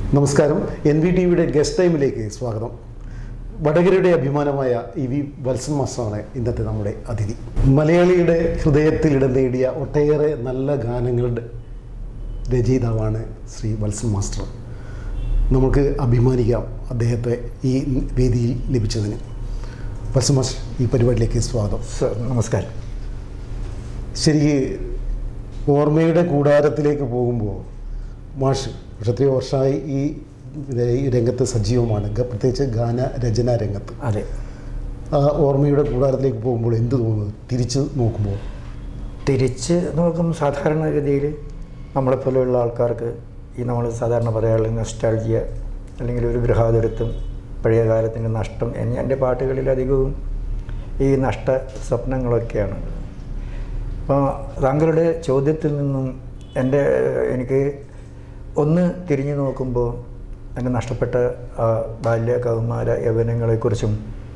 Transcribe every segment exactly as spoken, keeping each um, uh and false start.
നമസ്കാരം. N V T വിയുടെ guest ടൈമിലേക്ക് സ്വാഗതം. വടകരയുടെ അഭിമാനമായ ഇ വി വത്സൻ മാസ്റ്ററാണ് ഇന്നത്തെ നമ്മുടെ അതിഥി. മലയാളിയുടെ ഹൃദയത്തിൽ ഇടം നേടിയ ഒട്ടേറെ നല്ല ഗാനങ്ങളുടെ രചയിതാവാണ് ശ്രീ വത്സൻ മാസ്റ്റർ. നമുക്ക് അഭിമാനിക്കാം അദ്ദേഹത്തെ ഈ വേദിയിൽ ലഭിച്ചതിന്. വത്സൻ മാസ്റ്റർ, ഈ പരിപാടിയിലേക്ക് സ്വാഗതം. സർ, നമസ്കാരം. ശരിക്ക് ഓർമ്മയുടെ കൂടാരത്തിലേക്ക് പോകുമ്പോൾ മാഷ് പക്ഷെ എത്രയോ വർഷമായി ഈ രംഗത്ത് സജീവമാണ്, പ്രത്യേകിച്ച് ഗാന രചനാ രംഗത്ത്. അതെ. ആ ഓർമ്മയുടെ കൂടാരത്തിലേക്ക് പോകുമ്പോൾ എന്ത് തോന്നുന്നു തിരിച്ച് നോക്കുമ്പോൾ? തിരിച്ച് നോക്കുമ്പോൾ സാധാരണഗതിയിൽ നമ്മളെപ്പോലെയുള്ള ആൾക്കാർക്ക് ഈ നമ്മൾ സാധാരണ പറയാനുള്ള നൊസ്റ്റാൾജിയ അല്ലെങ്കിൽ ഒരു ഗൃഹാതുരത്വം, പഴയ കാലത്തിൻ്റെ നഷ്ടം, എൻ്റെ പാട്ടുകളിലധികവും ഈ നഷ്ട സ്വപ്നങ്ങളൊക്കെയാണ്. അപ്പോൾ താങ്കളുടെ ചോദ്യത്തിൽ നിന്നും എൻ്റെ എനിക്ക് ഒന്ന് തിരിഞ്ഞു നോക്കുമ്പോൾ എൻ്റെ നഷ്ടപ്പെട്ട ബാല്യ കൗമാര യൗവനങ്ങളെക്കുറിച്ചും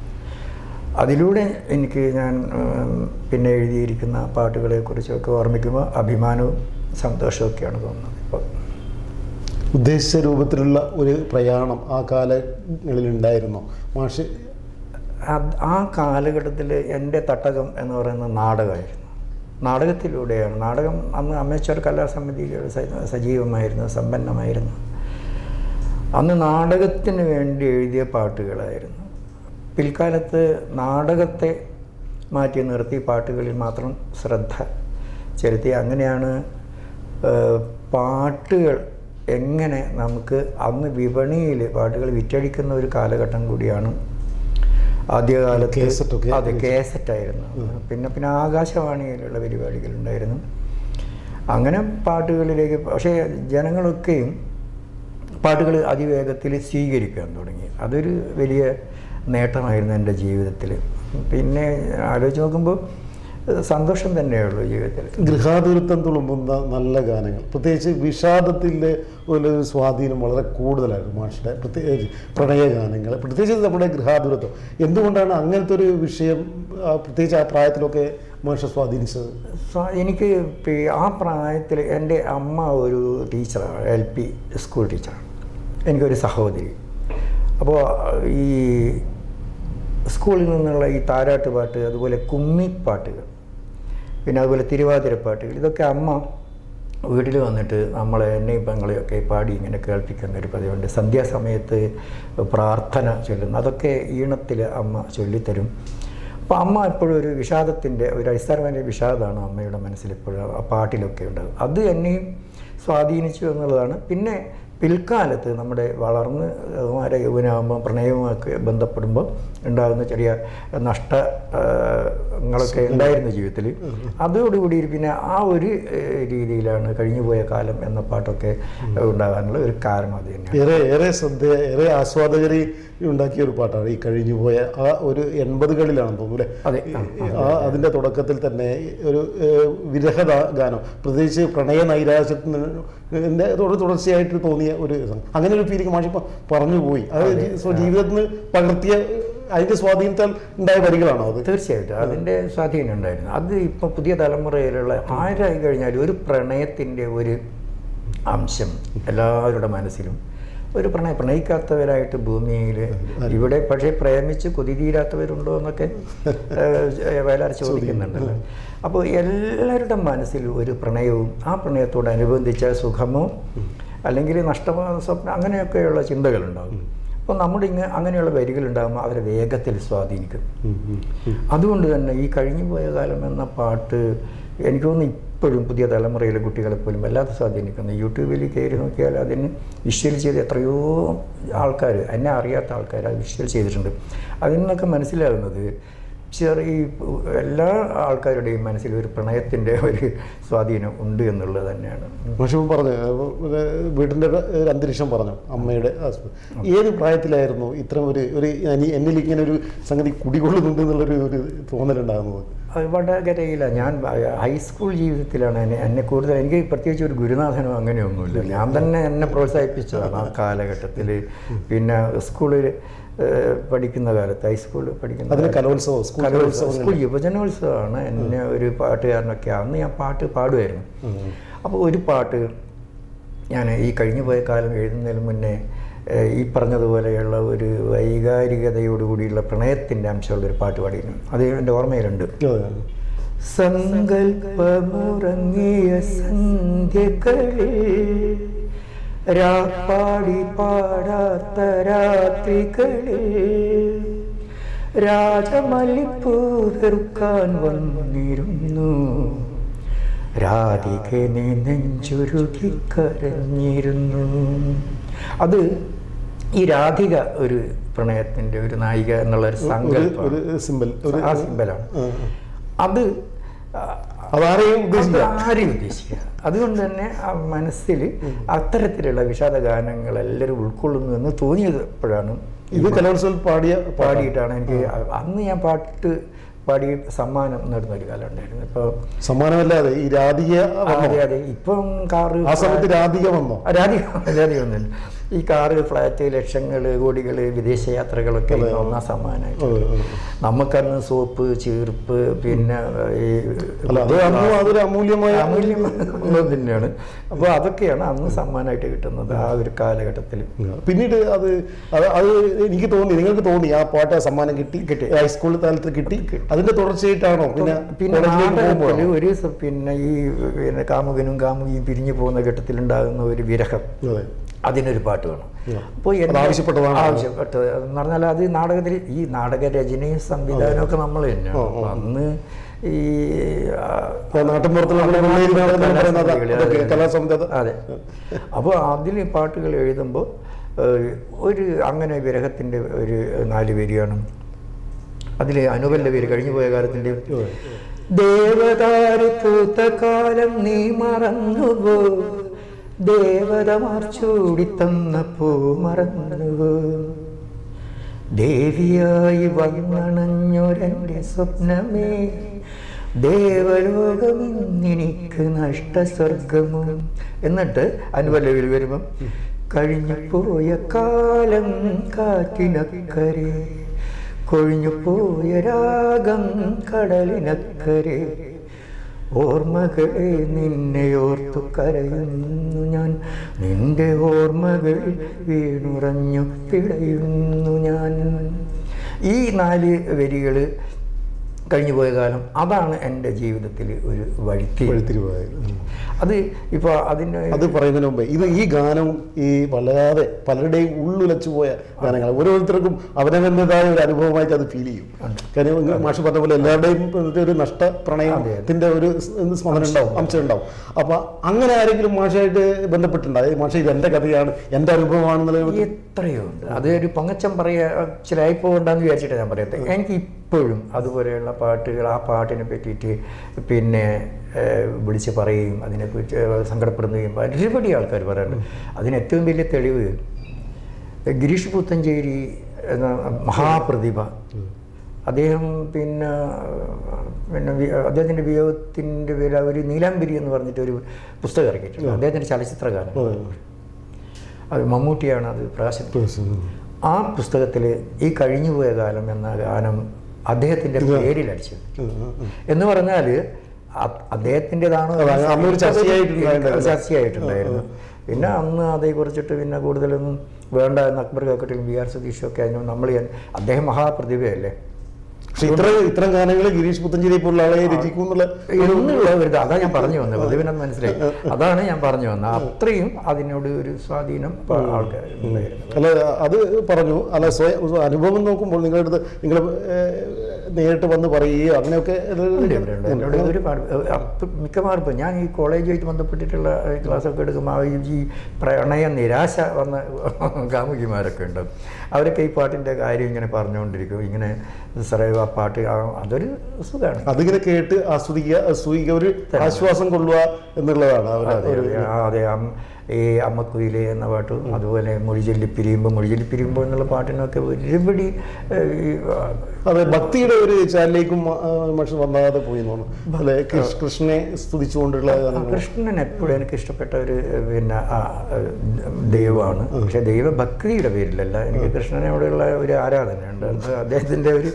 അതിലൂടെ എനിക്ക് ഞാൻ പിന്നെ എഴുതിയിരിക്കുന്ന പാട്ടുകളെക്കുറിച്ചൊക്കെ ഓർമ്മിക്കുമ്പോൾ അഭിമാനവും സന്തോഷമൊക്കെയാണ് തോന്നുന്നത്. ഇപ്പോൾ ഉദ്ദേശിച്ച രൂപത്തിലുള്ള ഒരു പ്രയാണം ആ കാലങ്ങളിലുണ്ടായിരുന്നോ മാഷ്? ആ കാലഘട്ടത്തിൽ എൻ്റെ തട്ടകം എന്ന് പറയുന്ന നാടകമായിരുന്നു. നാടകത്തിലൂടെയാണ്. നാടകം അന്ന് അമേച്ചർ കലാസമിതികൾ സജീവമായിരുന്നു, സമ്പന്നമായിരുന്നു. അന്ന് നാടകത്തിന് വേണ്ടി എഴുതിയ പാട്ടുകളായിരുന്നു. പിൽക്കാലത്ത് നാടകത്തെ മാറ്റി നിർത്തി പാട്ടുകളിൽ മാത്രം ശ്രദ്ധ ചെലുത്തി. അങ്ങനെയാണ് പാട്ടുകൾ എങ്ങനെ നമുക്ക് അന്ന് വിപണിയിൽ പാട്ടുകൾ വിറ്റഴിക്കുന്ന ഒരു കാലഘട്ടം കൂടിയാണ് ആദ്യകാലത്ത്. അതെ, കേസറ്റായിരുന്നു. പിന്നെ പിന്നെ ആകാശവാണിയിലുള്ള പരിപാടികളുണ്ടായിരുന്നു. അങ്ങനെ പാട്ടുകളിലേക്ക് പക്ഷേ ജനങ്ങളൊക്കെയും പാട്ടുകൾ അതിവേഗത്തിൽ സ്വീകരിക്കാൻ തുടങ്ങി. അതൊരു വലിയ നേട്ടമായിരുന്നു എൻ്റെ ജീവിതത്തിൽ. പിന്നെ ആലോചിച്ച് നോക്കുമ്പോൾ സന്തോഷം തന്നെയുള്ളൂ ജീവിതത്തിൽ. ഗൃഹാതുരത്വം തുളുമ്പുന്ന നല്ല ഗാനങ്ങൾ, പ്രത്യേകിച്ച് വിഷാദത്തിൻ്റെ ഒരു സ്വാധീനം വളരെ കൂടുതലായിരുന്നു മാഷിൻ്റെ. പ്രത്യേകിച്ച് പ്രണയഗാനങ്ങൾ, പ്രത്യേകിച്ച് നമ്മുടെ ഗൃഹാതുരത്വം. എന്തുകൊണ്ടാണ് അങ്ങനത്തെ ഒരു വിഷയം പ്രത്യേകിച്ച് ആ പ്രായത്തിലൊക്കെ മാഷ സ്വാധീനിച്ചത്? എനിക്ക് ആ പ്രായത്തിൽ എൻ്റെ അമ്മ ഒരു ടീച്ചറാണ്, എൽ പി സ്കൂൾ ടീച്ചറാണ്. എനിക്കൊരു സഹോദരി. അപ്പോൾ ഈ സ്കൂളിൽ നിന്നുള്ള ഈ താരാട്ട് പാട്ട്, അതുപോലെ കുമ്മിപ്പാട്ടുകൾ, പിന്നെ അതുപോലെ തിരുവാതിരപ്പാട്ടുകൾ, ഇതൊക്കെ അമ്മ വീട്ടിൽ വന്നിട്ട് നമ്മളെ എന്നെയും പെങ്ങളെയൊക്കെ പാടി ഇങ്ങനെ കേൾപ്പിക്കുന്ന ഒരു പതിവുണ്ട്. സന്ധ്യാസമയത്ത് പ്രാർത്ഥന ചൊല്ലുന്നു, അതൊക്കെ ഈണത്തിൽ അമ്മ ചൊല്ലിത്തരും. അപ്പോൾ അമ്മ എപ്പോഴും ഒരു വിഷാദത്തിൻ്റെ ഒരു അടിസ്ഥാനമായ വിഷാദമാണ് അമ്മയുടെ മനസ്സിലെപ്പോഴും ആ പാട്ടിലൊക്കെ ഉണ്ടാകും. അത് എന്നെയും സ്വാധീനിച്ചു എന്നുള്ളതാണ്. പിന്നെ പിൽക്കാലത്ത് നമ്മുടെ വളർന്ന് കൗമാര യൗവനാകുമ്പോൾ പ്രണയവുമൊക്കെ ബന്ധപ്പെടുമ്പോൾ ഉണ്ടാകുന്ന ചെറിയ നഷ്ടങ്ങളൊക്കെ ഉണ്ടായിരുന്നു ജീവിതത്തിൽ. അതോടുകൂടി പിന്നെ ആ ഒരു രീതിയിലാണ് കഴിഞ്ഞുപോയ കാലം എന്ന പാട്ടൊക്കെ ഉണ്ടാകാനുള്ള ഒരു കാരണം. അത് തന്നെയാണ് ഏറെ ഏറെ ശ്രദ്ധ ഏറെ ആസ്വാദകരെ ഉണ്ടാക്കിയ ഒരു പാട്ടാണ് ഈ കഴിഞ്ഞുപോയ ആ ഒരു എൺപതുകളിലാണെന്ന് തോന്നുന്നു അല്ലേ? ആ അതിൻ്റെ തുടക്കത്തിൽ തന്നെ ഒരു വിരഹ ഗാനം, പ്രത്യേകിച്ച് പ്രണയ നൈരാശ്യത്തിൻ്റെ തുടർച്ചയായിട്ട് തോന്നിയ ഒരു അങ്ങനെ ഒരു ഫീലിംഗ് മാഷിപ്പോൾ പറഞ്ഞു പോയി. അത് ജീവിതത്തിൽ നിന്ന് പകർത്തിയ അതിൻ്റെ സ്വാധീനത്താൽ ഉണ്ടായ വരികളാണോ അത്? തീർച്ചയായിട്ടും അതിൻ്റെ സ്വാധീനം ഉണ്ടായിരുന്നു. അത് ഇപ്പോൾ പുതിയ തലമുറയിലുള്ള ആരായി കഴിഞ്ഞാലും ഒരു പ്രണയത്തിൻ്റെ ഒരു അംശം എല്ലാവരുടെ മനസ്സിലും. ഒരു പ്രണയം പ്രണയിക്കാത്തവരായിട്ട് ഭൂമിയിൽ ഇവിടെ പക്ഷേ പ്രേമിച്ച് കൊതി തീരാത്തവരുണ്ടോ എന്നൊക്കെ വയലാർ ചോദിക്കുന്നുണ്ടല്ലോ. അപ്പോൾ എല്ലാവരുടെ മനസ്സിൽ ഒരു പ്രണയവും ആ പ്രണയത്തോടനുബന്ധിച്ച സുഖമോ അല്ലെങ്കിൽ നഷ്ടമോ സ്വപ്നം അങ്ങനെയൊക്കെയുള്ള ചിന്തകളുണ്ടാകും. അപ്പോൾ നമ്മുടെ ഇങ്ങനെ അങ്ങനെയുള്ള വരികളുണ്ടാകുമ്പോൾ അവരെ വേഗത്തിൽ സ്വാധീനിക്കും. അതുകൊണ്ട് തന്നെ ഈ കഴിഞ്ഞു പോയ കാലം എന്ന പാട്ട് എനിക്ക് തോന്നുന്നു ഇപ്പോഴും പുതിയ തലമുറയിലെ കുട്ടികളെപ്പോലും വല്ലാതെ സ്വാധീനിക്കുന്നു. യൂട്യൂബിൽ കയറി നോക്കിയാൽ അതിന് വിഷ്വൽ ചെയ്ത് എത്രയോ ആൾക്കാർ, എന്നെ അറിയാത്ത ആൾക്കാർ അത് വിഷ്വൽ ചെയ്തിട്ടുണ്ട്. അതിൽ നിന്നൊക്കെ മനസ്സിലാകുന്നത് ചെറിയ എല്ലാ ആൾക്കാരുടെയും മനസ്സിൽ ഒരു പ്രണയത്തിൻ്റെ ഒരു സ്വാധീനം ഉണ്ട് എന്നുള്ളത് തന്നെയാണ്. പക്ഷേ പറഞ്ഞു വീടിൻ്റെ ഒരു അന്തരീക്ഷം പറഞ്ഞു അമ്മയുടെ. ഏത് പ്രായത്തിലായിരുന്നു ഇത്തരം ഒരു ഒരു എന്നിൽ ഇങ്ങനെ ഒരു സംഗതി കുടികൊള്ളുന്നുണ്ട് എന്നുള്ളൊരു ഒരു തോന്നലുണ്ടാകുന്നത്? വടകരയിലാണ്. ഞാൻ ഹൈസ്കൂൾ ജീവിതത്തിലാണ് എന്നെ എന്നെ കൂടുതൽ എനിക്ക് പ്രത്യേകിച്ച് ഒരു ഗുരുനാഥനോ അങ്ങനെയൊന്നുമില്ല. ഞാൻ തന്നെ എന്നെ പ്രോത്സാഹിപ്പിച്ചതാണ് ആ കാലഘട്ടത്തിൽ. പിന്നെ സ്കൂളിൽ പഠിക്കുന്ന കാലത്ത് ഹൈസ്കൂളിൽ പഠിക്കുന്ന കലോത്സവം കലോത്സവം സ്കൂൾ യുവജനോത്സവമാണ് എന്നെ ഒരു പാട്ടുകാരനൊക്കെ. അന്ന് ഞാൻ പാട്ട് പാടുമായിരുന്നു. അപ്പോൾ ഒരു പാട്ട് ഞാൻ ഈ കഴിഞ്ഞു പോയ കാലം എഴുതുന്നതിന് മുന്നേ ഈ പറഞ്ഞതുപോലെയുള്ള ഒരു വൈകാരികതയോടുകൂടിയുള്ള പ്രണയത്തിൻ്റെ അംശമുള്ളൊരു പാട്ട് പാടിയിരുന്നു. അത് എൻ്റെ ഓർമ്മയിലുണ്ട്. സങ്കൽപ്പമുറങ്ങിയ സന്ധ്യകളിൽ രാപ്പാടി പാടാത്ത രാത്രികളിൽ രാജമല്ലിപ്പൂ തീർക്കാൻ വന്നിരുന്നു രാധികെ നീ നെഞ്ചുരുകി കരഞ്ഞിരുന്നു. അത് ഈ രാധിക ഒരു പ്രണയത്തിൻ്റെ ഒരു നായിക എന്നുള്ളൊരു സങ്കല്പം, ആ സിമ്പലാണ്. അത് ആരെയും ഉദ്ദേശിക്കുക. അതുകൊണ്ട് തന്നെ ആ മനസ്സിൽ അത്തരത്തിലുള്ള വിഷാദ ഗാനങ്ങൾ എല്ലാവരും ഉൾക്കൊള്ളുന്നു എന്ന് തോന്നിയത് എപ്പോഴാണ് ഇത് കലോത്സവം പാടിയ പാടിയിട്ടാണ്. എനിക്ക് അന്ന് ഞാൻ പാട്ട് പാടി സമ്മാനം നേടുന്ന ഒരു കാലം ഉണ്ടായിരുന്നു. ഇപ്പോൾ സമ്മാനമല്ലാതെ ഈ രാധിക അതെ അതെ ഇപ്പം കാറ് ആ സമയത്ത് രാധിക വന്നോ? രാധിക രാധിക ഒന്നുമില്ല. ഈ കാറ്, ഫ്ലാറ്റ്, ലക്ഷങ്ങൾ, കോടികൾ, വിദേശയാത്രകളൊക്കെ ഒന്നാം സമ്മാനമായിട്ട്. നമുക്കന്ന് സോപ്പ്, ചീർപ്പ്, പിന്നെ ഈ അമൂല്യമായ അമൂല്യം തന്നെയാണ്. അപ്പോൾ അതൊക്കെയാണ് അന്ന് സമ്മാനമായിട്ട് കിട്ടുന്നത് ആ ഒരു കാലഘട്ടത്തിൽ. പിന്നീട് അത് അത് എനിക്ക് തോന്നി, നിങ്ങൾക്ക് തോന്നി ആ പാട്ട് സമ്മാനം കിട്ടി കിട്ടി ഹൈസ്കൂൾ തലത്തിൽ കിട്ടി, അതിന്റെ തുടർച്ചയായിട്ടാണോ? പിന്നെ പിന്നെ ഒരു പിന്നെ ഈ പിന്നെ കാമുകനും കാമുകിയും പിരിഞ്ഞു പോകുന്ന ഘട്ടത്തിലുണ്ടാകുന്ന ഒരു വിരഹം, അതിനൊരു പാട്ട് വേണം. അപ്പോൾ ആവശ്യപ്പെട്ടതാണ് ആവശ്യപ്പെട്ടത് എന്ന് പറഞ്ഞാൽ അത് നാടകത്തിൽ ഈ നാടക രചനയും സംവിധാനവും ഒക്കെ നമ്മൾ തന്നെയാണ്. അന്ന് ഈ അതെ. അപ്പോൾ അതിൽ പാട്ടുകൾ എഴുതുമ്പോൾ ഒരു അങ്ങനെ വിരഹത്തിൻ്റെ ഒരു നാല് വരിയാണ്. അതിൽ അനുപല്ല പേര് കഴിഞ്ഞു പോയ കാലത്തിൻ്റെ ദേവതാരു പൂത്ത കാലം നീ മറന്നുപോ, ദേവതമാർ ചൂടിത്തന്ന പൂ മറന്നുപോ, ദേവിയായി വന്നണഞ്ഞൊരെൻ്റെ സ്വപ്നമേ, ദേവലോകമിന്നെനിക്ക് നഷ്ടസ്വർഗമോ. എന്നിട്ട് അനുപല്ലവിൽ വരുമ്പം കഴിഞ്ഞു പോയ കാലം കാറ്റിനക്കരെ, കൊഴിഞ്ഞു പോയ രാഗം കടലിനക്കരെ, ഓർമ്മകളെ നിന്നെ ഓർത്തു കരയുന്നു ഞാൻ, നിന്റെ ഓർമ്മകൾ വീണുറഞ്ഞു പിടയുന്നു ഞാൻ. ഈ നാല് വരികൾ കഴിഞ്ഞു പോയ കാലം അതാണ് എൻ്റെ ജീവിതത്തിൽ ഒരു വഴിത്തി വഴിത്തിരിവായത്. അത് ഇപ്പോൾ അതിന് അത് പറയുന്നതിന് മുമ്പേ ഇത് ഈ ഗാനവും ഈ വല്ലാതെ പലരുടെയും ഉള്ളുലച്ചു പോയ ഗാനങ്ങളാണ്. ഓരോരുത്തർക്കും അവനവൻ്റെതായ ഒരു അനുഭവമായിട്ട് അത് ഫീൽ ചെയ്യും. കാര്യം മാഷ് പറഞ്ഞ പോലെ എല്ലാവരുടെയും ഒരു നഷ്ട പ്രണയത്തിൻ്റെ ഒരു സ്മരണ ഉണ്ടാവും, അംശം ഉണ്ടാവും. അപ്പം അങ്ങനെ ആരെങ്കിലും മാഷായിട്ട് ബന്ധപ്പെട്ടിട്ടുണ്ടാവും? മാഷ ഇത് എൻ്റെ കഥയാണ്, എൻ്റെ അനുഭവമാണെന്നുള്ള എത്രയോ ഉണ്ട്. അത് ഒരു പൊങ്ങച്ചം പറയുക ചിലപ്പോണ്ടെന്ന് വിചാരിച്ചിട്ടാണ് ഞാൻ പറയട്ടെ. എനിക്ക് ഇപ്പോഴും അതുപോലെയുള്ള പാട്ടുകൾ, ആ പാട്ടിനെ പറ്റിയിട്ട് പിന്നെ വിളിച്ച് പറയുകയും അതിനെക്കുറിച്ച് സങ്കടപ്പെടുകയും ഒരുപാട് ആൾക്കാർ പറയാറുണ്ട്. അതിന് ഏറ്റവും വലിയ തെളിവ് ഗിരീഷ് പുത്തഞ്ചേരി എന്ന മഹാപ്രതിഭ, അദ്ദേഹം പിന്നെ പിന്നെ അദ്ദേഹത്തിൻ്റെ വിയോഗത്തിൻ്റെ പേര് ഒരു നീലാംബരി എന്ന് പറഞ്ഞിട്ട് ഒരു പുസ്തകം ഇറക്കിയിട്ടുണ്ട്. അദ്ദേഹത്തിൻ്റെ ചലച്ചിത്രഗാനം, അത് മമ്മൂട്ടിയാണ് അത് പ്രകാശിപ്പിച്ചത്. ആ പുസ്തകത്തിൽ ഈ കഴിഞ്ഞുപോയ കാലം എന്ന ഗാനം അദ്ദേഹത്തിൻ്റെ പേരിൽ അടിച്ചു എന്ന് പറഞ്ഞാൽ അദ്ദേഹത്തിൻ്റെതാണോ ചർച്ചയായിട്ടുണ്ടായിരുന്നു. പിന്നെ അന്ന് അതേക്കുറിച്ചിട്ട് പിന്നെ കൂടുതലൊന്നും വേണ്ട എന്ന് അക്ബർ കാക്കട്ടിലും ബി ആർ സതീഷും ഒക്കെ അതിന് നമ്മൾ അദ്ദേഹം മഹാപ്രതിഭയല്ലേ. പക്ഷെ ഇത്ര ഇത്തരം ഗാനങ്ങൾ ഗിരീഷ് പുത്തഞ്ചേരി പോലുള്ള ആളെ രചിക്കും എന്നുള്ള ഒരു അതാ ഞാൻ പറഞ്ഞു വന്നത്, പ്രതിവിനെന്ന് മനസ്സിലായി. അതാണ് ഞാൻ പറഞ്ഞു വന്നത്. അത്രയും അതിനോട് ഒരു സ്വാധീനം ആൾക്കാർ. അല്ല അത് പറഞ്ഞു അല്ല സ്വയം അനുഭവം നോക്കുമ്പോൾ നിങ്ങളുടെ അടുത്ത് നിങ്ങൾ നേരിട്ട് വന്ന് പറയുകയോ അങ്ങനെയൊക്കെ ഒരുപാട് മിക്കവാറും ഇപ്പം ഞാൻ ഈ കോളേജുമായിട്ട് ബന്ധപ്പെട്ടിട്ടുള്ള ക്ലാസ്സൊക്കെ എടുക്കുമ്പോൾ ഈ പ്രണയ നിരാശ വന്ന കാമുകിമാരൊക്കെ ഉണ്ട്. അവരൊക്കെ ഈ പാട്ടിൻ്റെ കാര്യം ഇങ്ങനെ പറഞ്ഞുകൊണ്ടിരിക്കും. ഇങ്ങനെ സാറേ ആ പാട്ട് അതൊരു സുഖമാണ്. അതിങ്ങനെ കേട്ട് ആസ്വദിക്കുക, ആസ്വദിക്കുക, ഒരു ആശ്വാസം കൊള്ളുക എന്നുള്ളതാണ്. അതെ. ഈ അമ്മക്കുയിലെ എന്ന പാട്ടും അതുപോലെ മൊഴിചൊല്ലി പിരിയുമ്പോൾ മൊഴിചൊല്ലി പിരിയുമ്പോൾ എന്നുള്ള പാട്ടിനൊക്കെ ഒരുപടി അതെ ഭക്തിയുടെ ഒരു ചാനലിലേക്കും മനുഷ്യൻ വന്നാതെ പോയി തോന്നുന്നു അല്ലെ. കൃഷ്ണനെ സ്തുതിച്ചുകൊണ്ടുള്ള കൃഷ്ണൻ എപ്പോഴും എനിക്ക് ഇഷ്ടപ്പെട്ട ഒരു പിന്നെ ദൈവമാണ്. പക്ഷെ ദൈവഭക്തിയുടെ പേരിലല്ല, എനിക്ക് കൃഷ്ണനോടുള്ള ഒരു ആരാധനയുണ്ട്. അദ്ദേഹത്തിൻ്റെ ഒരു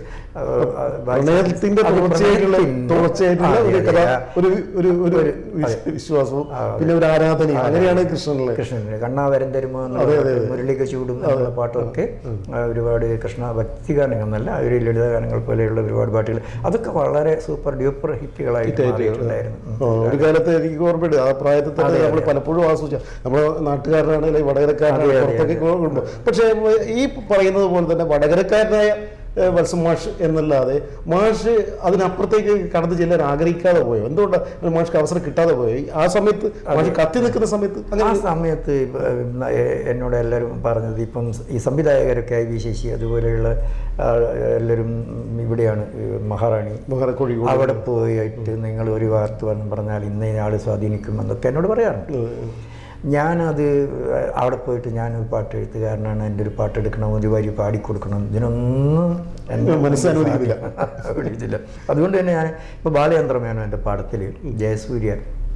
വിശ്വാസവും പിന്നെ ഒരു ആരാധനയും അങ്ങനെയാണ് കൃഷ്ണ കൃഷ്ണനിലെ കൃഷ്ണൻ്റെ കണ്ണാവരം തരുമോ എന്നുള്ള മുരളിക ചൂടും എന്നുള്ള പാട്ടൊക്കെ ഒരുപാട് കൃഷ്ണ ഭക്തി ഗാനങ്ങളെന്നല്ല ഒരു ലളിത ഗാനങ്ങൾ പോലെയുള്ള ഒരുപാട് പാട്ടുകൾ അതൊക്കെ വളരെ സൂപ്പർ ഡ്യൂപ്പർ ഹിറ്റുകളായിട്ട് മാറിയിട്ടുണ്ടായിരുന്നു. ഒരു കാലത്ത് എനിക്ക് ഓർമ്മയുണ്ട് ആ പ്രായത്തിൽ തന്നെ നമ്മൾ പലപ്പോഴും ആസ്വദിച്ച നമ്മുടെ നാട്ടുകാരനാണെങ്കിൽ വടകരക്കാരനാണ് പുറത്തൊക്കെ കൂടുമ്പോൾ. പക്ഷേ ഈ പറയുന്നത് പോലെ തന്നെ വടകരക്കാരനായ വത്സൻ മാഷ് എന്നല്ലാതെ മാഷ് അതിനപ്പുറത്തേക്ക് കടന്നു ചെല്ലാൻ ആഗ്രഹിക്കാതെ പോയോ? എന്തുകൊണ്ടാണ് മാഷ്ക്ക് അവസരം കിട്ടാതെ പോയോ ആ സമയത്ത്? മാഷ് കത്തി നിൽക്കുന്ന സമയത്ത് ആ സമയത്ത് എന്നോട് എല്ലാവരും പറഞ്ഞത് ഇപ്പം ഈ സംവിധായകരൊക്കെ ഐ വി ശശി അതുപോലെയുള്ള എല്ലാവരും ഇവിടെയാണ് മഹാറാണി കോഴിക്കോട് അവിടെ പോയിട്ട് നിങ്ങൾ ഒരു വാർത്ത വന്ന് പറഞ്ഞാൽ ഇന്ന ആൾ സ്വാധീനിക്കും എന്നൊക്കെ എന്നോട് പറയാറുണ്ട്. ഞാനത് അവിടെ പോയിട്ട് ഞാനൊരു പാട്ട് എഴുത്തുകാരനാണ്, എൻ്റെ ഒരു പാട്ട് എടുക്കണം, ഒരു വരി പാടിക്കൊടുക്കണം, ഇതിനൊന്നും എൻ്റെ മനസ്സനുവദിക്കില്ല. അതുകൊണ്ട് തന്നെ ഞാൻ ഇപ്പോൾ ബാലചന്ദ്രമേനോ എൻ്റെ പാടത്തിൽ ജയസൂര്യ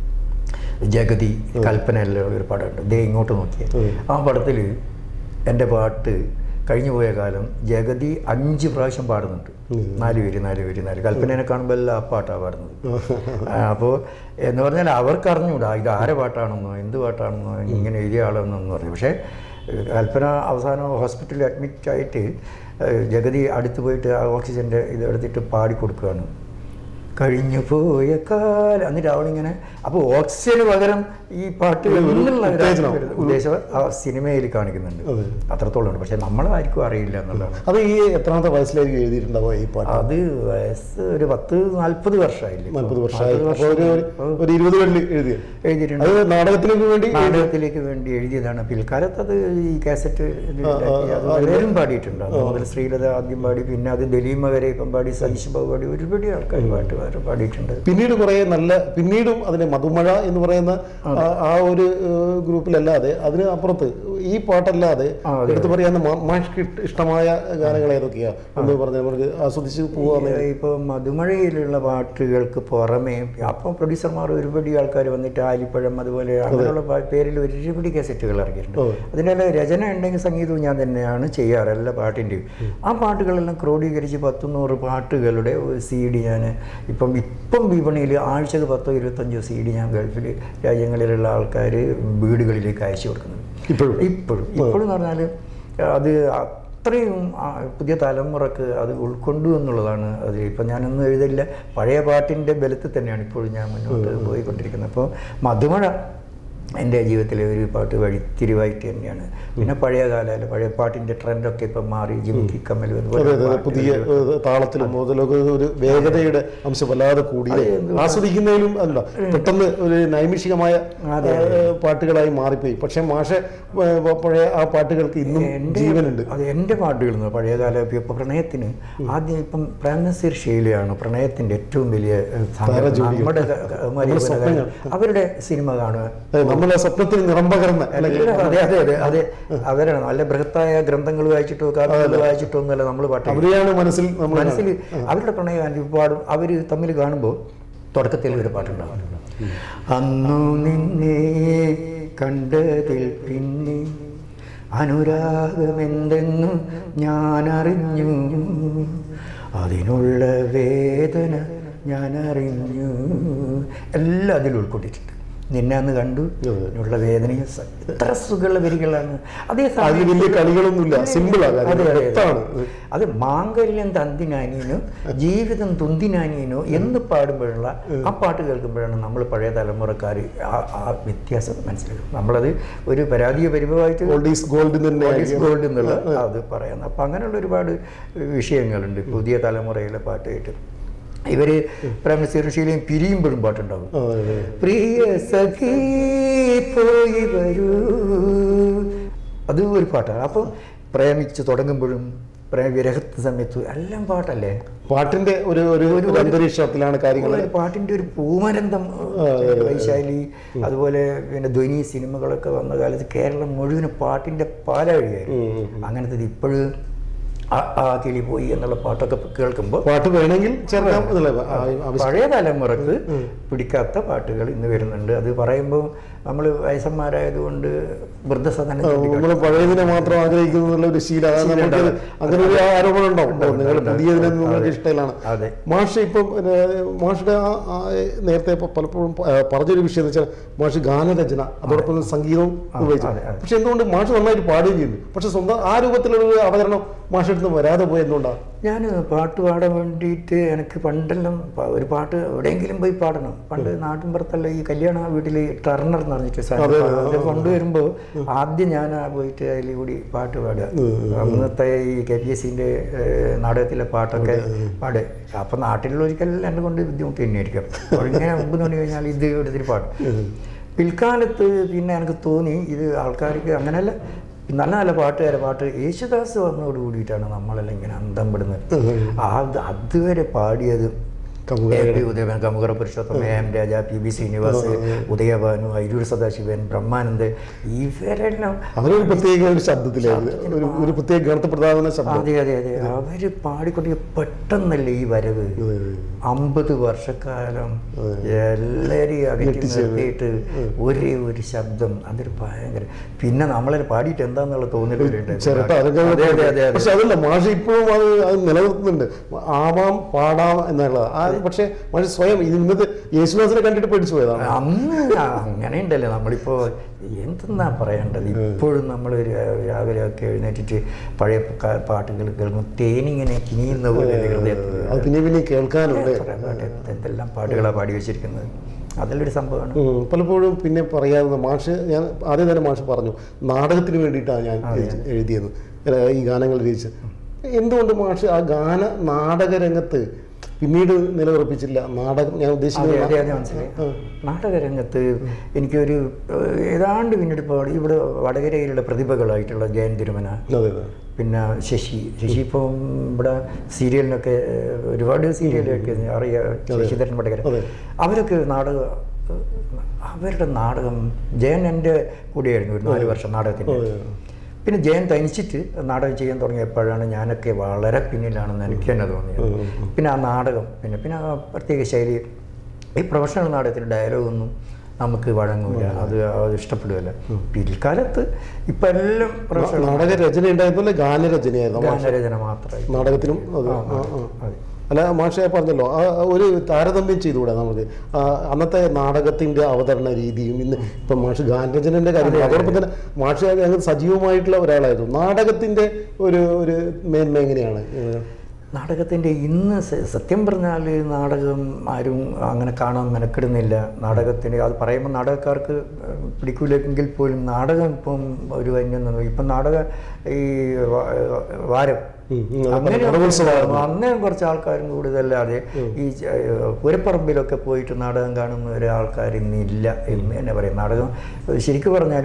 ജഗതി കൽപ്പന എല്ലാം ഒരു പാടുണ്ട്, ദേ ഇങ്ങോട്ട് നോക്കിയാൽ ആ പടത്തിൽ എൻ്റെ പാട്ട് കഴിഞ്ഞു പോയ കാലം ജഗതി അഞ്ച് പ്രാവശ്യം പാടുന്നുണ്ട്. നാല് പേര് നാല് പേര് നാല് കൽപ്പനേനെ കാണുമ്പോൾ എല്ലാം ആ പാട്ടാണ് പാടുന്നത്. അപ്പോൾ എന്ന് പറഞ്ഞാൽ അവർക്ക് അറിഞ്ഞൂടാ ഇത് ആരെ പാട്ടാണെന്നോ എന്ത് പാട്ടാണെന്നോ ഇങ്ങനെ എഴുതിയ ആളെന്നൊന്നും പറഞ്ഞു. പക്ഷേ കൽപ്പന അവസാനം ഹോസ്പിറ്റലിൽ അഡ്മിറ്റ് ആയിട്ട് ജഗതി അടുത്ത് പോയിട്ട് ആ ഓക്സിജൻ്റെ ഇത് എടുത്തിട്ട് പാടിക്കൊടുക്കുകയാണ്, കഴിഞ്ഞു പോയ കാലം. എന്നിട്ട് അവളിങ്ങനെ അപ്പോൾ ഓക്സിജന് പകരം ഈ പാട്ട് എന്നുള്ള ഉദ്ദേശം ആ സിനിമയിൽ കാണിക്കുന്നുണ്ട്. അത്രത്തോളം ഉണ്ട്. പക്ഷെ നമ്മളായിരിക്കും അറിയില്ല എന്നുള്ളതാണ്. അത് ഈ എത്രാമത്തെ വയസ്സിലായിരിക്കും എഴുതിയിട്ടുണ്ടാവുക ഈ പാട്ട്? അത് വയസ്സ് ഒരു പത്ത് നാല്പത് വർഷമായില്ലേ? നാല്പത് വർഷമായി. ഒരു ഇരുപത് കൊല്ലം എഴുതി എഴുതിയിട്ടുണ്ട്. അത് നാടകത്തിലേക്ക് വേണ്ടി നാടകത്തിലേക്ക് വേണ്ടി എഴുതിയതാണ്. പിൽക്കാലത്ത് അത് ഈ കാസറ്റ് എല്ലാവരും പാടിയിട്ടുണ്ട്. അത് മുതൽ ശ്രീലത ആദ്യം പാടി, പിന്നെ അത് ദലീമ വരെ ഇപ്പം പാടി, സതീഷ് ബാബു പാടി, ഒരുപാട് ആൾക്കാർ പാട്ട് പാടിയിട്ടുണ്ട്. പിന്നീട് കുറേ നല്ല പിന്നീടും അതിന് മധുമഴ എന്ന് പറയുന്ന ആ ഒരു ഗ്രൂപ്പിലല്ലാതെ അതിന് അപ്പുറത്ത് ഈ പാട്ടല്ലാതെ എടുത്തു പറയാവുന്ന മാഷ്ക്ക് ഇഷ്ടമായ ഗാനങ്ങൾ ഏതൊക്കെയാ ഒന്ന് പറഞ്ഞാൽ നമുക്ക് ആസ്വദിച്ച് പോവാന്ന്? ഇപ്പോൾ മധുമഴയിലുള്ള പാട്ടുകൾക്ക് പുറമേ അപ്പം പ്രൊഡ്യൂസർമാർ ഒരുപടി ആൾക്കാർ വന്നിട്ട് ആലിപ്പഴം അതുപോലെ അങ്ങനെയുള്ള പേരിൽ ഒരുപടി കാസറ്റുകൾ ഇറക്കിയിട്ടുണ്ട്. അതിൻ്റെ രചന ഉണ്ടെങ്കിൽ സംഗീതവും ഞാൻ തന്നെയാണ് ചെയ്യാറ് എല്ലാ പാട്ടിൻ്റെയും. ആ പാട്ടുകളെല്ലാം ക്രോഡീകരിച്ച് പത്തുനൂറ് പാട്ടുകളുടെ സി ഡി ഞാൻ ഇപ്പം ഇപ്പം വിപണിയിൽ ആഴ്ചക്ക് പത്തോ ഇരുപത്തഞ്ചോ സി ഡി ഞാൻ ഗൾഫിൽ രാജ്യങ്ങളിലുള്ള ആൾക്കാർ വീടുകളിലേക്ക് അയച്ചു കൊടുക്കുന്നുണ്ട്. ഇപ്പോഴും ഇപ്പോഴും ഇപ്പോഴും എന്ന് പറഞ്ഞാൽ അത് അത്രയും പുതിയ തലമുറക്ക് അത് ഉൾക്കൊണ്ടു എന്നുള്ളതാണ്. അത് ഇപ്പം ഞാനൊന്നും എഴുതില്ല, പഴയ പാട്ടിൻ്റെ ബലത്തിൽ തന്നെയാണ് ഇപ്പോഴും ഞാൻ മുന്നോട്ട് പോയിക്കൊണ്ടിരിക്കുന്നത്. അപ്പോൾ മധുമഴ എൻ്റെ ജീവിതത്തിലെ ഒരു പാട്ട് വഴിത്തിരിവായിട്ട് തന്നെയാണ്. പിന്നെ പഴയ കാലം പഴയ പാട്ടിൻ്റെ ട്രെൻഡൊക്കെ ഇപ്പം മാറി, ജിമിക്കി കമ്മൽ പുതിയ താളത്തിലും മുതലൊക്കെ ഒരു വേഗതയുടെ അംശം വല്ലാതെ കൂടി ആസ്വദിക്കുന്നതിലും അല്ല പെട്ടെന്ന് ഒരു നൈമിഷികമായ പാട്ടുകളായി മാറിപ്പോയി. പക്ഷെ മാഷെ പഴയ ആ പാട്ടുകൾക്ക് ഇന്നും ജീവനുണ്ട്. അത് എൻ്റെ പാട്ടുകൾ പഴയകാല ഇപ്പം പ്രണയത്തിന് ആദ്യം ഇപ്പം പ്രേംനസീർ ഷീലയാണ് പ്രണയത്തിൻ്റെ ഏറ്റവും വലിയ നമ്മുടെ അവരുടെ സിനിമ കാണുക, നമ്മളെ സ്വപ്നത്തിൽ നിറം പകർന്ന. അതെ അതെ അതെ അതെ അവരാണ് നല്ല ബൃഹത്തായ ഗ്രന്ഥങ്ങൾ വായിച്ചിട്ടോ കാവ്യങ്ങൾ വായിച്ചിട്ടോ ഒന്നല്ല നമ്മൾ പാട്ട് അവരെയാണ് മനസ്സിൽ മനസ്സിൽ അവരുടെ പ്രണയം പാടും. അവർ തമ്മിൽ കാണുമ്പോൾ തുടക്കത്തിൽ ഒരു പാട്ടുണ്ടാവും, അന്നു നിന്നെ കണ്ടതിൽ പിന്നെ അനുരാഗമെന്തെന്നു ഞാൻ അറിഞ്ഞു, അതിനുള്ള വേദന ഞാൻ അറിഞ്ഞു, എല്ലാം അതിൽ ഉൾക്കൊണ്ടിട്ടുണ്ട്. നിന്നെ അന്ന് കണ്ടു ഉള്ള വേദനയും എത്ര സുഖമുള്ള വരികളാണ്. അതേസമയം വലിയ കളികളൊന്നുമില്ല, സിമ്പിളാണ്. അത് മാംഗല്യം തന്തിനാനീനോ ജീവിതം തുന്തിനാനീനോ എന്ന് പാടുമ്പോഴുള്ള ആ പാട്ട് കേൾക്കുമ്പോഴാണ് നമ്മൾ പഴയ തലമുറക്കാർ ആ വ്യത്യാസം മനസ്സിലാക്കും. നമ്മളത് ഒരു പരാതിയോ പരിഭവമായിട്ട് ഗോൾഡ് ഗോൾഡ് എന്നുള്ള അത് പറയുന്നത്. അപ്പം അങ്ങനെയുള്ള ഒരുപാട് വിഷയങ്ങളുണ്ട് പുതിയ തലമുറയിലെ പാട്ടായിട്ട്. ഇവര് പ്രേംനസീർ ഷീലയും പിരിയുമ്പോഴും പാട്ടുണ്ടാവും, പ്രിയ സഖി പോയി വരൂ, അത് ഒരു പാട്ടാണ്. അപ്പം പ്രേമിച്ച് തുടങ്ങുമ്പോഴും പ്രേമ വിരഹത്ത സമയത്ത് എല്ലാം പാട്ടല്ലേ. പാട്ടിന്റെ ഒരു ഒരു അന്തരീക്ഷത്തിലാണ് കാര്യങ്ങൾ. പാട്ടിന്റെ ഒരു പൂമരന്തം വൈശാലി അതുപോലെ പിന്നെ ധ്വനി സിനിമകളൊക്കെ വന്ന കാലത്ത് കേരളം മുഴുവൻ പാട്ടിന്റെ പാലാഴിയായിരുന്നു. അങ്ങനത്തെ ഇപ്പോഴും ആ കിളി പോയി എന്നുള്ള പാട്ടൊക്കെ കേൾക്കുമ്പോൾ പാട്ട് വേണമെങ്കിൽ ചേർക്കാം എന്നല്ലേ? പഴയ തലമുറക്ക് പിടിക്കാത്ത പാട്ടുകൾ ഇന്ന് വരുന്നുണ്ട്. അത് പറയുമ്പോൾ നമ്മൾ വയസ്സന്മാരായതുകൊണ്ട് വൃദ്ധസദനം നമ്മൾ പഴയതിനെ മാത്രം ആഗ്രഹിക്കുന്ന ഒരു ശീലം, അങ്ങനെ ഒരു ആരോപണം ഉണ്ടാവും. നിങ്ങൾ പുതിയതിനെ നിങ്ങൾക്ക് ഇഷ്ടമാണ്. മാഷ് ഇപ്പം മാഷുടെ നേരത്തെ പലപ്പോഴും പറഞ്ഞൊരു വിഷയം എന്ന് വെച്ചാൽ മാഷ് ഗാനരചന അതോടൊപ്പം സംഗീതവും ഉപയോഗിച്ചു. പക്ഷെ എന്തുകൊണ്ട് മാഷ് നന്നായിട്ട് പാടുകയും ചെയ്യുന്നു, പക്ഷെ സ്വന്തം ആ രൂപത്തിലുള്ള അവതരണം മാഷെടുത്ത് വരാതെ പോയി എന്തുകൊണ്ടാണ്? ഞാൻ പാട്ട് പാടാൻ വേണ്ടിയിട്ട് എനിക്ക് പണ്ടെല്ലാം ഒരു പാട്ട് എവിടെയെങ്കിലും പോയി പാടണം. പണ്ട് നാട്ടിൻപുറത്തല്ല ഈ കല്യാണ വീട്ടിൽ ടർണർ എന്ന് പറഞ്ഞിട്ട് അത് കൊണ്ടുവരുമ്പോൾ ആദ്യം ഞാൻ പോയിട്ട് അതിൽ കൂടി പാട്ട് പാടുക. അന്നത്തെ ഈ കെ പി എസ് സിൻ്റെ നാടകത്തിലെ പാട്ടൊക്കെ പാടുക. അപ്പം നാട്ടിലുള്ളവർക്കെല്ലാം എന്നെ കൊണ്ട് ബുദ്ധിമുട്ട് തന്നെയായിരിക്കും. ഇങ്ങനെ മുമ്പ് തോന്നി കഴിഞ്ഞാൽ ഇത് എടുത്തിട്ട് പാടും. പിൽക്കാലത്ത് പിന്നെ എനിക്ക് തോന്നി ഇത് ആൾക്കാർക്ക് അങ്ങനെയല്ല, നല്ല നല്ല പാട്ടുകാരെ പാട്ട് യേശുദാസ് വന്നതോട് കൂടിയിട്ടാണ് നമ്മളെല്ലാം ഇങ്ങനെ അന്തം പെടുന്നത്. ആ അതുവരെ പാടിയത് Udayavan, Kamukara Purushothama, M Raja, P B Sreenivas, Udayabhanu, Aroor Sadasivan, Brahmanand, ഇവരെല്ലാം അവരൊരു പ്രത്യേക ഒരു ശബ്ദത്തിലാണ്, ഒരു പ്രത്യേക ഗണത്തപ്രധാന ശബ്ദം. അതെ അതെ അതെ അവര് പാടിക്കൊണ്ട് പെട്ടെന്നല്ലേ ഈ വരവ്. അമ്പത് വർഷക്കാലം എല്ലാരെയും അകറ്റി നിർത്തിയിട്ട് ഒരേ ഒരു ശബ്ദം, അതൊരു ഭയങ്കര. പിന്നെ നമ്മളെ പാടിയിട്ട് എന്താന്നുള്ള തോന്നിയിട്ടുണ്ട്. പക്ഷെ അതല്ല മാഷ് ഇപ്പോഴും അത് അത് നിലനിർത്തുന്നുണ്ട്, ആവാം പാടാം എന്നുള്ളത്. പക്ഷെ മാഷ് സ്വയം ഇന്നത്തെ യേശുദാസിനെ കണ്ടിട്ട് പഠിച്ചു പോയതാണ്. അന്ന് അങ്ങനെ ഉണ്ടല്ലേ നമ്മളിപ്പോ എന്തെന്നാ പറയേണ്ടത്. ഇപ്പോഴും നമ്മൾ രാവിലെ ഒക്കെ എഴുന്നേറ്റിട്ട് പഴയ പാട്ടുകൾ കേൾക്കും, തേനിങ്ങനെ കിനിയുന്ന പോലെ ഹൃദയത്തിൽ. അത് പിന്നെ പിന്നെ കേൾക്കാനുണ്ട്. എന്തെല്ലാം പാട്ടുകളാണ് പാടി വെച്ചിരിക്കുന്നത്, അതിലൊരു സംഭവമാണ്. പലപ്പോഴും പിന്നെ പറയാവുന്ന മാഷ്, ഞാൻ ആദ്യം തന്നെ മാഷ് പറഞ്ഞു നാടകത്തിന് വേണ്ടിയിട്ടാണ് ഞാൻ എഴുതിയത് ഈ ഗാനങ്ങൾ രചിച്ചത്. എന്തുകൊണ്ട് മാഷ് ആ ഗാന നാടകരംഗത്ത് പിന്നീട് നിലയുറപ്പിച്ചില്ല? നാടകം ഞാൻ ഉദ്ദേശിക്കുന്നത് മനസ്സിലായി. നാടകരംഗത്ത് എനിക്കൊരു ഏതാണ്ട് പിന്നീട് ഇപ്പോൾ ഇവിടെ വടകരയിലുള്ള പ്രതിഭകളായിട്ടുള്ള ജയൻ തിരുമന, പിന്നെ ശശി ശശി ഇപ്പം ഇവിടെ സീരിയലിനൊക്കെ ഒരുപാട് സീരിയലൊക്കെ അറിയാം, ശശിധരൻ വടകര, അവരൊക്കെ നാടക അവരുടെ നാടകം. ജയൻ എൻ്റെ കൂടെയായിരുന്നു ഒരു നാല് വർഷം നാടകത്തിൻ്റെ. പിന്നെ ജയൻ തനിച്ചിട്ട് നാടകം ചെയ്യാൻ തുടങ്ങിയപ്പോഴാണ് ഞാനൊക്കെ വളരെ പിന്നിലാണെന്ന് എനിക്ക് തന്നെ തോന്നിയത്. പിന്നെ ആ നാടകം പിന്നെ പിന്നെ ആ പ്രത്യേക ശൈലി, ഈ പ്രൊഫഷണൽ നാടകത്തിന് ഡയലോഗൊന്നും നമുക്ക് വഴങ്ങൂല, അത് അത് ഇഷ്ടപ്പെടുകയല്ല. പിൽക്കാലത്ത് ഇപ്പം എല്ലാം പ്രൊഫഷണൽ നാടക രചന ഉണ്ടായതുപോലെ ഗാനരചനയായിരുന്നു, ഗാനരചന മാത്രമായി നാടകത്തിനും. അല്ല മാഷെ പറഞ്ഞല്ലോ, ആ ഒരു താരതമ്യം ചെയ്തുകൂടാ നമുക്ക് അന്നത്തെ നാടകത്തിൻ്റെ അവതരണ രീതിയും ഇന്ന് ഇപ്പം മാഷ് ഗാനരചനൻ്റെ കാര്യം. അതോടൊപ്പം തന്നെ മാഷ് ഞങ്ങൾ സജീവമായിട്ടുള്ള ഒരാളായിരുന്നു. നാടകത്തിൻ്റെ ഒരു ഒരു മേന്മ എങ്ങനെയാണ്? നാടകത്തിൻ്റെ ഇന്ന് സത്യം പറഞ്ഞാൽ നാടകം ആരും അങ്ങനെ കാണാൻ മെനക്കെടുന്നില്ല. നാടകത്തിന് അത് പറയുമ്പോൾ നാടകക്കാർക്ക് പിടിക്കൂലെങ്കിൽ പോലും നാടകം ഇപ്പം ഒരു അന്യം. ഇപ്പം നാടക ഈ വാരം അങ്ങനെ അന്നേ കുറച്ച് ആൾക്കാരും കൂടുതലല്ലാതെ ഈ പൂരപ്പറമ്പിലൊക്കെ പോയിട്ട് നാടകം കാണുന്ന ഒരാൾക്കാർ ഇന്നില്ല എന്ന് തന്നെ പറയും. നാടകം ശരിക്കും പറഞ്ഞാൽ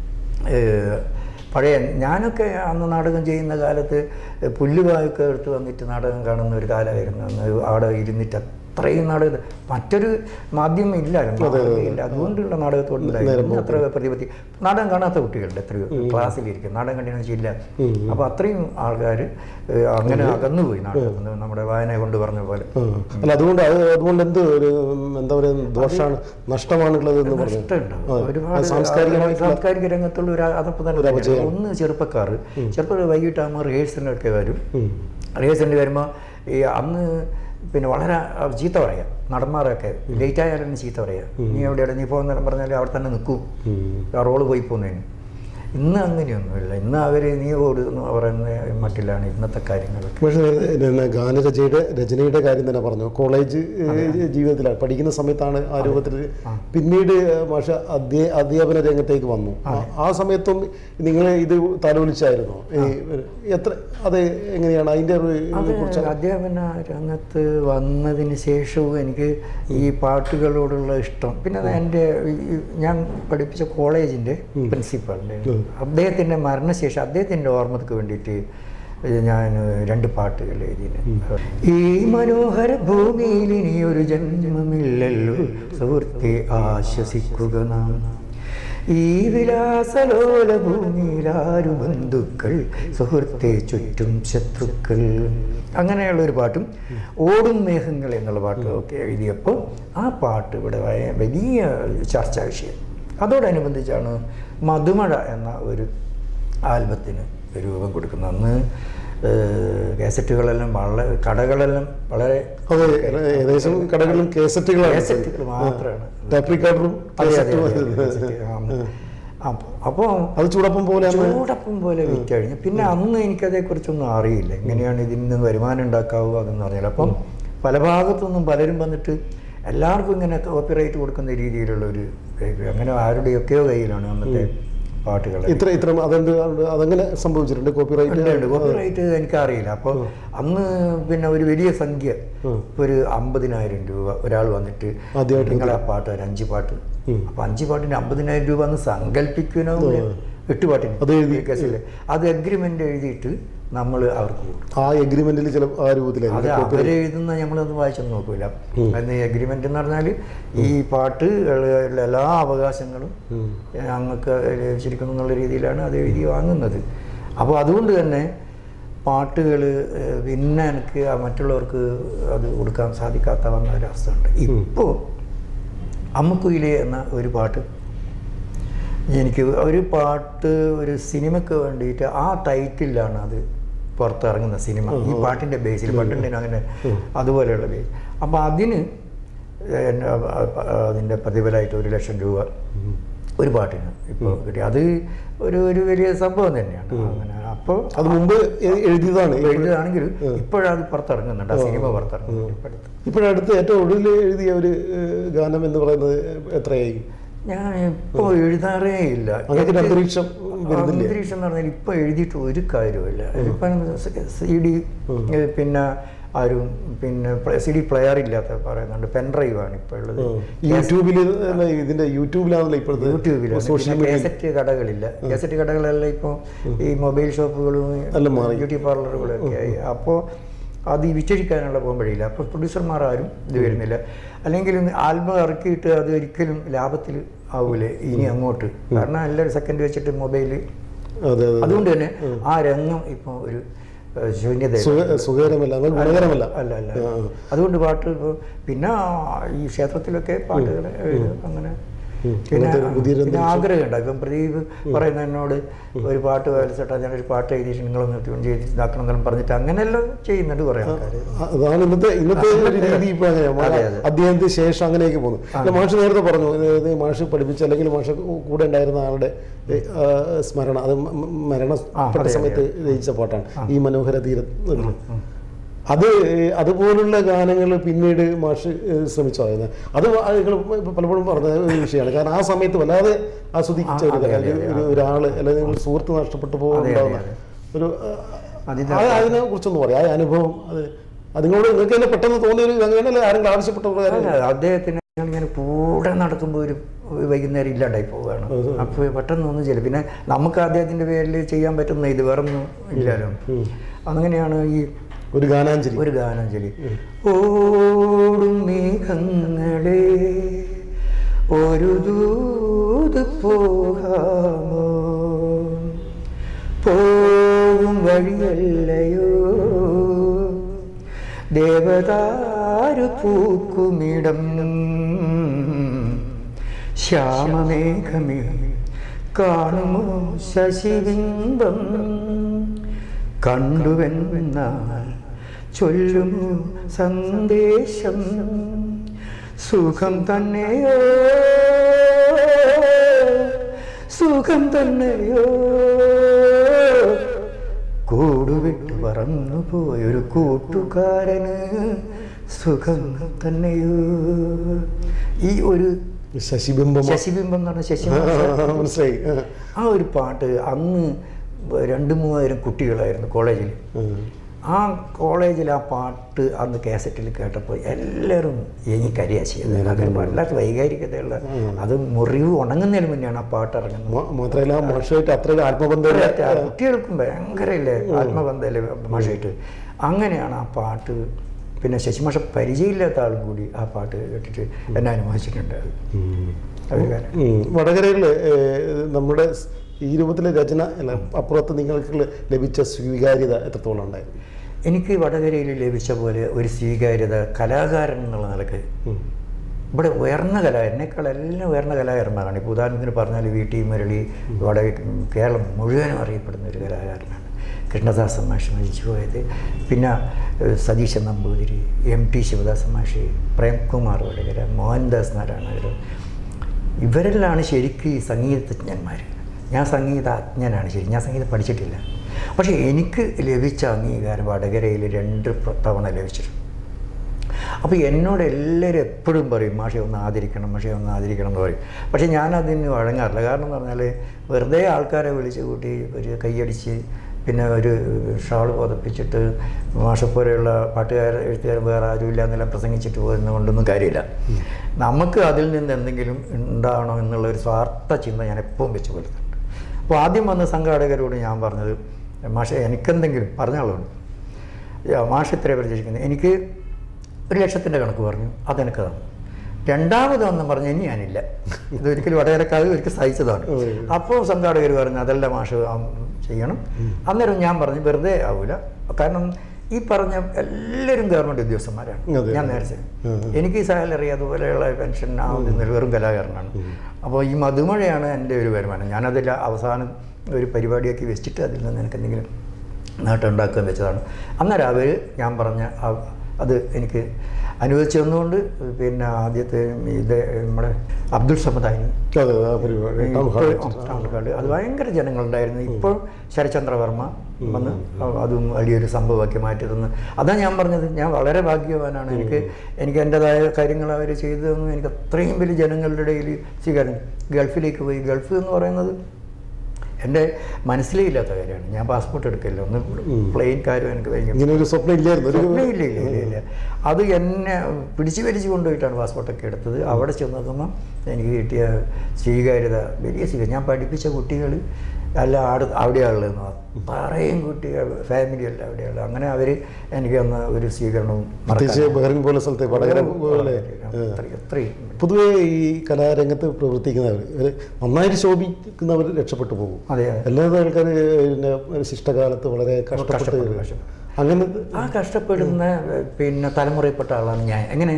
പഴയ ഞാനൊക്കെ അന്ന് നാടകം ചെയ്യുന്ന കാലത്ത് പുല്ലുവായൊക്കെ എടുത്ത് വന്നിട്ട് നാടകം കാണുന്ന ഒരു കാലമായിരുന്നു. അന്ന് അവിടെ ഇരുന്നിട്ട് അത്രയും നാടകം മറ്റൊരു മാധ്യമം ഇല്ലായിരുന്നു, ഇല്ല. അതുകൊണ്ടുള്ള നാടകത്തോടുണ്ടായിരുന്നു അത്ര പ്രതിപത്തി. നാടകം കാണാത്ത കുട്ടികളുണ്ട് എത്രയോ ക്ലാസ്സിലിരിക്കും, നാടകം കണ്ടിയെന്ന് വെച്ചില്ല. അപ്പോൾ അത്രയും ആൾക്കാർ അങ്ങനെ അകന്നുപോയി നാടകം, നമ്മുടെ വായന കൊണ്ട് പറഞ്ഞ പോലെ. അല്ല അതുകൊണ്ട് അത് അതുകൊണ്ട് എന്ത് ഒരു എന്താ പറയുക ദോഷമാണ്, നഷ്ടമാണുള്ളത് എന്ന് പറഞ്ഞു. നഷ്ടമുണ്ടാവും ഒരുപാട്. സാംസ്കാരിക രംഗത്തുള്ള ഒരു അതപ്പം തന്നെ. ഒന്ന് ചെറുപ്പക്കാർ ചെറുപ്പം വൈകിട്ടാകുമ്പോൾ റിഹേഴ്സലിനൊക്കെ വരും. റിഹേഴ്സലിന് വരുമ്പോൾ ഈ അന്ന് പിന്നെ വളരെ ചീത്ത പറയാം നടന്മാരൊക്കെ. ലേറ്റ് ആയാലും ചീത്ത പറയാം. നീ എവിടെയാണ് നീ പോകുന്നതെന്ന് പറഞ്ഞാൽ അവിടെ തന്നെ നിൽക്കും, ആ റോള് പോയി പോകുന്നതിന്. ഇന്ന് അങ്ങനെയൊന്നുമില്ല. ഇന്ന് അവർ നീ ഓടുന്നു പറയുന്ന മട്ടിലാണ് ഇന്നത്തെ കാര്യങ്ങളൊക്കെ. പക്ഷേ ഗാനരചനയുടെ രചനയുടെ കാര്യം തന്നെ പറഞ്ഞു. കോളേജ് ജീവിതത്തിലാണ് പഠിക്കുന്ന സമയത്താണ് ആ രൂപത്തിൽ. പിന്നീട് പക്ഷെ അധ്യ അധ്യാപന രംഗത്തേക്ക് വന്നു. ആ സമയത്തും നിങ്ങൾ ഇത് താലോലിച്ചായിരുന്നു എത്ര? അത് എങ്ങനെയാണ് അതിൻ്റെ കുറിച്ച്? അധ്യാപന രംഗത്ത് വന്നതിന് ശേഷവും എനിക്ക് ഈ പാട്ടുകളോടുള്ള ഇഷ്ടം. പിന്നെ എൻ്റെ ഞാൻ പഠിപ്പിച്ച കോളേജിൻ്റെ പ്രിൻസിപ്പാളിൻ്റെ അദ്ദേഹത്തിൻ്റെ മരണശേഷം അദ്ദേഹത്തിൻ്റെ ഓർമ്മക്ക് വേണ്ടിയിട്ട് ഞാൻ രണ്ട് പാട്ടുകൾ എഴുതിയത്. ഈ മനോഹര ഭൂമിയിൽ ഇനിയൊരു ജന്മമില്ലല്ലോ സുഹൃത്തെ ആശ്വസിക്കുക നാം, ഈ വിലാസലോല ഭൂമിയിലാരു ബന്ധുക്കൾ സുഹൃത്തെ ചുറ്റും ശത്രുക്കൾ, അങ്ങനെയുള്ളൊരു പാട്ടും ഓടും മേഘങ്ങൾ എന്നുള്ള പാട്ടും ഒക്കെ എഴുതിയപ്പോൾ ആ പാട്ട് ഇവിടെ വലിയ ചർച്ചാ വിഷയം. അതോടനുബന്ധിച്ചാണ് മധുമഴ എന്ന ഒരു ആൽബത്തിന് രൂപം കൊടുക്കുന്നത്. അന്ന് കാസറ്റുകളെല്ലാം വളരെ കടകളെല്ലാം വളരെ ഏകദേശം കടകളിലും കേസറ്റുകളാണ്, കാസറ്റുകൾ മാത്രമാണ്. അപ്പോൾ അപ്പോൾ അത് ചൂടപ്പം പോലെ ചൂടപ്പം പോലെ വിറ്റഴിഞ്ഞു. പിന്നെ അന്ന് എനിക്കതേക്കുറിച്ചൊന്നും അറിയില്ല, എങ്ങനെയാണ് ഇതിൽ നിന്ന് വരുമാനം ഉണ്ടാക്കാവുക അതെന്ന് പറഞ്ഞാൽ. അപ്പം പല ഭാഗത്തുനിന്നും പലരും വന്നിട്ട് എല്ലാവർക്കും ഇങ്ങനെ കോപ്പിറൈറ്റ് കൊടുക്കുന്ന രീതിയിലുള്ള ഒരു, അങ്ങനെ ആരുടെയൊക്കെയോ കയ്യിലാണ് അന്നത്തെ പാട്ടുകൾ. ഇത്ര ഇത്ര അതെന്ത് അതങ്ങനെ സംഭവിച്ചിട്ടുണ്ട് കോപ്പിറൈറ്റ്? കോപ്പിറൈറ്റ് എനിക്കറിയില്ല. അപ്പോൾ അന്ന് പിന്നെ ഒരു വലിയ സംഖ്യ, ഒരു അമ്പതിനായിരം രൂപ ഒരാൾ വന്നിട്ട് നിങ്ങളെ ആ പാട്ട് ഒരു അഞ്ച് പാട്ട്, അപ്പൊ അഞ്ച് പാട്ടിന് അമ്പതിനായിരം രൂപ അന്ന് സങ്കല്പിക്കണോ, എട്ട് പാട്ടിന് അത് എഴുതി കേസില്ലേ, അത് എഗ്രിമെന്റ് എഴുതിയിട്ട് നമ്മൾ അവർക്ക് കൊടുക്കും. ആ എഗ്രിമെന്റിൽ ചില ആ രൂപത്തിലായി അത് അവരെഴുതുന്ന നമ്മളൊന്നും വായിച്ചൊന്നും നോക്കൂല. അന്ന് എഗ്രിമെന്റ് എന്ന് പറഞ്ഞാൽ ഈ പാട്ട് എല്ലാ അവകാശങ്ങളും ഞങ്ങൾക്ക് ലഭിച്ചിരിക്കുന്നു എന്നുള്ള രീതിയിലാണ് അത് എഴുതി വാങ്ങുന്നത്. അപ്പോൾ അതുകൊണ്ട് തന്നെ പാട്ടുകൾ പിന്നെ എനിക്ക് മറ്റുള്ളവർക്ക് അത് കൊടുക്കാൻ സാധിക്കാത്ത വന്ന ഒരവസ്ഥയുണ്ട്. ഇപ്പോൾ അമ്മക്കുയിലേ എന്ന ഒരു പാട്ട്, എനിക്ക് ഒരു പാട്ട് ഒരു സിനിമയ്ക്ക് വേണ്ടിയിട്ട് ആ ടൈറ്റിലാണ് അത് പുറത്തിറങ്ങുന്ന സിനിമ, ഈ പാട്ടിൻ്റെ ബേസിൽ പണ്ടുണ്ടേനും അങ്ങനെ അതുപോലെയുള്ള ബേസ്. അപ്പോൾ അതിന് അതിൻ്റെ പ്രതിഫലമായിട്ട് ഒരു ലക്ഷം രൂപ ഒരു പാട്ടിന് ഇപ്പോൾ കിട്ടി. അത് ഒരു ഒരു വലിയ സംഭവം തന്നെയാണ്. അങ്ങനെ അപ്പോൾ അത് മുമ്പ് എഴുതിയതാണ് എഴുതിയതാണെങ്കിലും ഇപ്പോഴത് പുറത്തിറങ്ങുന്നുണ്ട്, ആ സിനിമ പുറത്തിറങ്ങുന്നുണ്ട് ഇപ്പോഴത്തെ. ഇപ്പോഴടുത്ത് ഏറ്റവും ഒടുവിൽ എഴുതിയ ഒരു ഗാനം എന്ന് പറയുന്നത് എത്രയായി? ഞാൻ ഇപ്പോൾ എഴുതാറേ ഇല്ല. അന്തരീക്ഷം അന്തരീക്ഷം എന്ന് പറഞ്ഞാൽ ഇപ്പോൾ എഴുതിയിട്ട് ഒരു കാര്യമില്ല. ഇപ്പം സി ഡി പിന്നെ ആരും പിന്നെ സി ഡി പ്ലെയർ ഇല്ലാത്ത പറയുന്നുണ്ട്, പെൻഡ്രൈവ് ആണ് ഇപ്പോൾ ഉള്ളത്. യൂട്യൂബിൽ ഇതിന്റെ യൂട്യൂബിലാണല്ലോ ഇപ്പോഴത്തെ. യൂട്യൂബിലാണ്. കാസറ്റ് കടകളില്ല, കാസറ്റ് കടകളെല്ലാം ഇപ്പോൾ ഈ മൊബൈൽ ഷോപ്പുകളും ബ്യൂട്ടി പാർലറുകളും ഒക്കെ ആയി. അപ്പോൾ അത് വിറ്റഴിക്കാനുള്ള പോകുമ്പോഴില്ല. അപ്പോൾ പ്രൊഡ്യൂസർമാർ ആരും ഇത് വരുന്നില്ല. അല്ലെങ്കിൽ ആൽബം ഇറക്കിയിട്ട് അത് ഒരിക്കലും ലാഭത്തിൽ ആവൂലേ ഇനി അങ്ങോട്ട്, കാരണം എല്ലാവരും സെക്കൻഡ് വെച്ചിട്ട് മൊബൈൽ. അതുകൊണ്ട് തന്നെ ആ രംഗം ഇപ്പോൾ ഒരു ശൂന്യത, സുഖകരമല്ല, ഗുണകരമല്ല. അല്ല അല്ല അതുകൊണ്ട് പാട്ട് ഇപ്പോൾ പിന്നെ ഈ ക്ഷേത്രത്തിലൊക്കെ പാട്ടുകൾ അങ്ങനെ പിന്നെ പിന്നെ ആഗ്രഹമുണ്ട്. ഇപ്പം പ്രദീപ് പറയുന്ന എന്നോട് ഒരു പാട്ട് വരച്ചിട്ടാ ഞാനൊരു പാട്ട് എഴുതിയിട്ട് നിങ്ങളൊന്ന് ട്യൂൺ ചെയ്ത് ഇതാക്കണം എന്നെല്ലാം പറഞ്ഞിട്ട് അങ്ങനെയെല്ലാം ചെയ്യുന്നുണ്ട് കുറേ ആൾക്കാർ. അതാണ് ഇന്നത്തെ ഇന്നത്തെ രീതി. ഇപ്പൊ അങ്ങനെയാണ് അദ്ദേഹത്തിന് ശേഷം അങ്ങനെയൊക്കെ പോകുന്നു. മാഷ് നേരത്തെ പറഞ്ഞു, അതായത് മാഷ് പഠിപ്പിച്ച അല്ലെങ്കിൽ മാഷ് കൂടെ ഉണ്ടായിരുന്ന ആളുടെ സ്മരണ, അത് മരണപ്പെട്ട സമയത്ത് രചിച്ച പാട്ടാണ് ഈ മനോഹര തീരത്ത്. അത് അതുപോലുള്ള ഗാനങ്ങൾ പിന്നീട് മാഷ് ശ്രമിച്ചു പറയുന്നത് അത് നിങ്ങൾ പലപ്പോഴും പറഞ്ഞ ഒരു വിഷയമാണ്. കാരണം ആ സമയത്ത് വല്ലാതെ ആസ്വദിച്ച ഒരു ഒരാള് അല്ലെങ്കിൽ നിങ്ങൾ സുഹൃത്ത് നഷ്ടപ്പെട്ടു പോകുന്നുണ്ടാവുന്ന ഒരു, അതിനെ കുറിച്ചൊന്നും പറയാം, ആ അനുഭവം. അത് അതിനോട് നിങ്ങൾക്ക് തന്നെ പെട്ടെന്ന് തോന്നിയൊരു അങ്ങനെയല്ല ആരെങ്കിലും ആവശ്യപ്പെട്ട അദ്ദേഹത്തിന് ഞാൻ കൂടെ നടക്കുമ്പോൾ ഒരു വൈകുന്നേരം ഇല്ലാണ്ടായി പോവുകയാണ്. അപ്പോൾ പെട്ടെന്ന് ഒന്നും ചെയ്യില്ല. പിന്നെ നമുക്ക് അദ്ദേഹത്തിൻ്റെ പേരിൽ ചെയ്യാൻ പറ്റുന്ന ഇത് വേറൊന്നും ഇല്ലല്ലോ. അങ്ങനെയാണ് ഈ ഒരു ഗാനാഞ്ജലി ഒരു ഗാനാഞ്ജലി ഓടും മേഘങ്ങളെ ഒരു ദൂത് പോകാമോ, പോകും വഴിയല്ലയോ ദേവദാരു പൂക്കുമിടം, ശ്യാമമേഘമേ കാണുമോ ശശിബിംബം, കണ്ടുവെന്നാൽ ചൊല്ലുമോ സന്ദേശം, സുഖം തന്നെയോ സുഖം തന്നെയോ കൂടുവിട്ട് പറന്നു പോയൊരു കൂട്ടുകാരന് സുഖം തന്നെയോ. ഈ ഒരു ശശിബിംബം ശശിബിംബം എന്ന് പറഞ്ഞ ശശി മനസ്സിലായി. ആ ഒരു പാട്ട് അന്ന് രണ്ട് മൂവായിരം കുട്ടികളായിരുന്നു കോളേജിൽ. ആ കോളേജിൽ ആ പാട്ട് അന്ന് കാസറ്റിൽ കേട്ടപ്പോൾ എല്ലാവരും എനിക്ക് കരിയാ ചെയ്യുന്നത്. അങ്ങനെ വല്ലാത്ത വൈകാരികതയുള്ള, അത് മുറിവ് ഉണങ്ങുന്നതിന് മുന്നെയാണ് ആ പാട്ട് ഇറങ്ങുന്നത്. മാത്രമല്ല മാഷായിട്ട് അത്രയും ആത്മബന്ധം, കുട്ടികൾക്കും ഭയങ്കര ഇല്ലേ ആത്മബന്ധമല്ലേ മാഷായിട്ട്. അങ്ങനെയാണ് ആ പാട്ട് പിന്നെ ശശിമാഷ പരിചയമില്ലാത്ത ആളും കൂടി ആ പാട്ട് കേട്ടിട്ട് എന്നെ അനുഭവിച്ചിട്ടുണ്ട്. വടകരയിൽ നമ്മുടെ ഈ രൂപത്തിലെ രചന അല്ല അപ്പുറത്ത് നിങ്ങൾക്ക് ലഭിച്ച സ്വീകാര്യത എത്രത്തോളം ഉണ്ടായിരുന്നു? എനിക്ക് വടകരയിൽ ലഭിച്ച പോലെ ഒരു സ്വീകാര്യത കലാകാരൻ എന്നുള്ള നിലക്ക് ഇവിടെ ഉയർന്ന കല എന്നെക്കാളെല്ലാം ഉയർന്ന കലാകാരന്മാരാണ്. ഇപ്പോൾ ഉദാഹരണത്തിന് പറഞ്ഞാൽ വി ടി മുരളി വട കേരളം മുഴുവനും അറിയപ്പെടുന്ന ഒരു കലാകാരനാണ്. കൃഷ്ണദാസൻ മാഷ് മരിച്ചു പോയത്, പിന്നെ സതീശൻ നമ്പൂതിരി, എം ടി ശിവദാസൻ മാഷ്, പ്രേംകുമാർ വടകര, മോഹൻദാസ് നാരായണഗർ, ഇവരെല്ലാം ശരിക്കും ഈ സംഗീതജ്ഞന്മാർ. ഞാൻ സംഗീതജ്ഞനാണ് ശരി, ഞാൻ സംഗീതം പഠിച്ചിട്ടില്ല. പക്ഷേ എനിക്ക് ലഭിച്ച അംഗീകാരം വടകരയിൽ രണ്ട് തവണ ലഭിച്ചിട്ടുണ്ട്. അപ്പോൾ എന്നോട് എല്ലാവരും എപ്പോഴും പറയും മാഷെ ഒന്ന് ആദരിക്കണം, മാഷെ ഒന്ന് ആദരിക്കണം എന്ന് പറയും. പക്ഷേ ഞാനതിന് വഴങ്ങാറില്ല. കാരണം എന്ന് പറഞ്ഞാൽ വെറുതെ ആൾക്കാരെ വിളിച്ച് കൂട്ടി ഒരു കൈയടിച്ച് പിന്നെ ഒരു ഷാൾ പുതപ്പിച്ചിട്ട് മാഷെപ്പോലെയുള്ള പാട്ടുകാർ എഴുത്തുകാർ വേറെ ആരുമില്ല എന്നെല്ലാം പ്രസംഗിച്ചിട്ട് പോകുന്നത് കൊണ്ടൊന്നും കാര്യമില്ല. നമുക്ക് അതിൽ നിന്ന് എന്തെങ്കിലും ഉണ്ടാവണം എന്നുള്ള ഒരു സ്വാർത്ഥ ചിന്ത ഞാൻ എപ്പോഴും വെച്ച് പുലർത്തുന്നുണ്ട്. അപ്പോൾ ആദ്യം വന്ന സംഘാടകരോട് ഞാൻ പറഞ്ഞത് മാഷെ എനിക്കെന്തെങ്കിലും പറഞ്ഞാളുണ്ട്, മാഷ് ഇത്രേ പ്രതീക്ഷിക്കുന്നത്, എനിക്ക് ഒരു ലക്ഷത്തിൻ്റെ കണക്ക് പറഞ്ഞു, അതെനിക്ക് തന്നു. രണ്ടാമത് വന്ന് പറഞ്ഞു ഇനി ഞാനില്ല, ഇതൊരിക്കലും വടകരക്കാർ ഒരിക്കൽ സഹിച്ചതാണ്. അപ്പോൾ സംഘാടകർ പറഞ്ഞു അതല്ല മാഷ് ചെയ്യണം. അന്നേരം ഞാൻ പറഞ്ഞു വെറുതെ ആവില്ല, കാരണം ഈ പറഞ്ഞ എല്ലാവരും ഗവൺമെൻറ് ഉദ്യോഗസ്ഥന്മാരാണ്. ഞാൻ നേരത്തെ എനിക്ക് സാലറി അതുപോലെയുള്ള പെൻഷൻ ആവുന്നില്ല, വെറും കലാകാരനാണ്. അപ്പോൾ ഈ മധുമഴയാണ് എൻ്റെ ഒരു വരുമാനം. ഞാനതിൽ അവസാനം ഒരു പരിപാടിയാക്കി വെച്ചിട്ട് അതിൽ നിന്ന് എനിക്ക് എന്തെങ്കിലും നേട്ടം ഉണ്ടാക്കാൻ വെച്ചതാണ്. അന്നേരം അവർ ഞാൻ പറഞ്ഞ അത് എനിക്ക് അനുവദിച്ചു തന്നുകൊണ്ട് പിന്നെ ആദ്യത്തെ ഇത് നമ്മുടെ അബ്ദുൾ സമദാനി അത് ഭയങ്കര ജനങ്ങളുണ്ടായിരുന്നു. ഇപ്പോൾ ശരചന്ദ്രവർമ്മ വന്ന് അതും വലിയൊരു സംഭവമാക്കി മാറ്റി തന്നു. അതാണ് ഞാൻ പറഞ്ഞത്, ഞാൻ വളരെ ഭാഗ്യവാനാണ്. എനിക്ക് എനിക്ക് എൻ്റെതായ കാര്യങ്ങൾ അവർ ചെയ്തു തന്നു. എനിക്ക് അത്രയും വലിയ ജനങ്ങളുടെ ഇടയിൽ സ്വീകാരം. ഗൾഫിലേക്ക് പോയി, ഗൾഫ് എന്ന് പറയുന്നത് എൻ്റെ മനസ്സിലേ ഇല്ലാത്ത കാര്യമാണ്. ഞാൻ പാസ്പോർട്ട് എടുക്കില്ല, ഒന്ന് പ്ലെയിൻ കാര്യം എനിക്ക് ഭയങ്കര സ്വപ്നം ഇല്ലായിരുന്നു. ഇല്ല ഇല്ല ഇല്ല ഇല്ല അത് എന്നെ പിടിച്ചു വലിച്ചു കൊണ്ടുപോയിട്ടാണ് പാസ്പോർട്ടൊക്കെ എടുത്തത്. അവിടെ ചെന്ന് നോക്കുമ്പോൾ എനിക്ക് കിട്ടിയ സ്വീകാര്യത വലിയ സ്വീകാര്യം. ഞാൻ പഠിപ്പിച്ച കുട്ടികൾ അല്ല അവിടെ അവിടെയാളുള്ളതെന്ന് പറയും, കുട്ടികൾ ഫാമിലി അല്ല അവിടെയുള്ള. അങ്ങനെ അവർ എനിക്ക് തന്ന ഒരു സ്വീകരണവും പോലെ സ്ഥലത്തെ വടകര പോലെ അത്രയും. പൊതുവേ ഈ കലാരംഗത്ത് പ്രവർത്തിക്കുന്നവർ നന്നായിട്ട് ശോഭിക്കുന്നവർ രക്ഷപ്പെട്ടു പോകും. അതെ, എല്ലാവരും ആൾക്കാർ പിന്നെ ശിഷ്ടകാലത്ത് വളരെ കഷ്ടപ്പെട്ട് അങ്ങനെ ആ കഷ്ടപ്പെടുന്ന പിന്നെ തലമുറയിൽപ്പെട്ട ആളാണ് ഞാൻ. എങ്ങനെ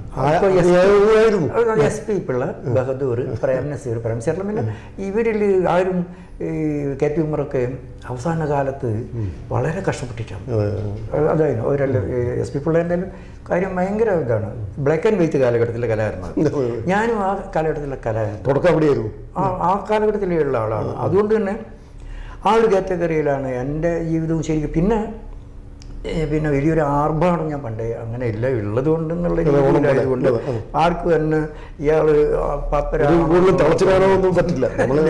എസ് പി പിള്ള, ബഹദൂർ, പ്രേം നസീർ, പ്രേം നസീറിലും പിന്നെ ഇവരിൽ ആരും ഈ കെ പി ഉമ്മറൊക്കെ അവസാന കാലത്ത് വളരെ കഷ്ടപ്പെട്ടിട്ടാണ്. അതായത് ഒരല്ല എസ് പി പിള്ളേൻ്റെ കാര്യം ഭയങ്കര ഇതാണ്. ബ്ലാക്ക് ആൻഡ് വൈറ്റ് കാലഘട്ടത്തിലെ കലാകാരനാണ്. ഞാനും ആ കാലഘട്ടത്തിലെ കലാകാരൻ, തുടക്കം അവിടെയായിരുന്നു. ആ ആ കാലഘട്ടത്തിലുള്ള ആളാണ്. അതുകൊണ്ട് തന്നെ ആ ഒരു കാറ്റഗറിയിലാണ് എൻ്റെ ജീവിതവും. ശരിക്കും പിന്നെ പിന്നെ വലിയൊരു ആർഭാടം ഞാൻ പണ്ടേ അങ്ങനെ ഇല്ല, ഉള്ളത് കൊണ്ട് എന്നുള്ള രീതിയിലായതുകൊണ്ട് ആർക്കും തന്നെ ഇയാൾ തളച്ചിടാനൊന്നും പറ്റില്ല.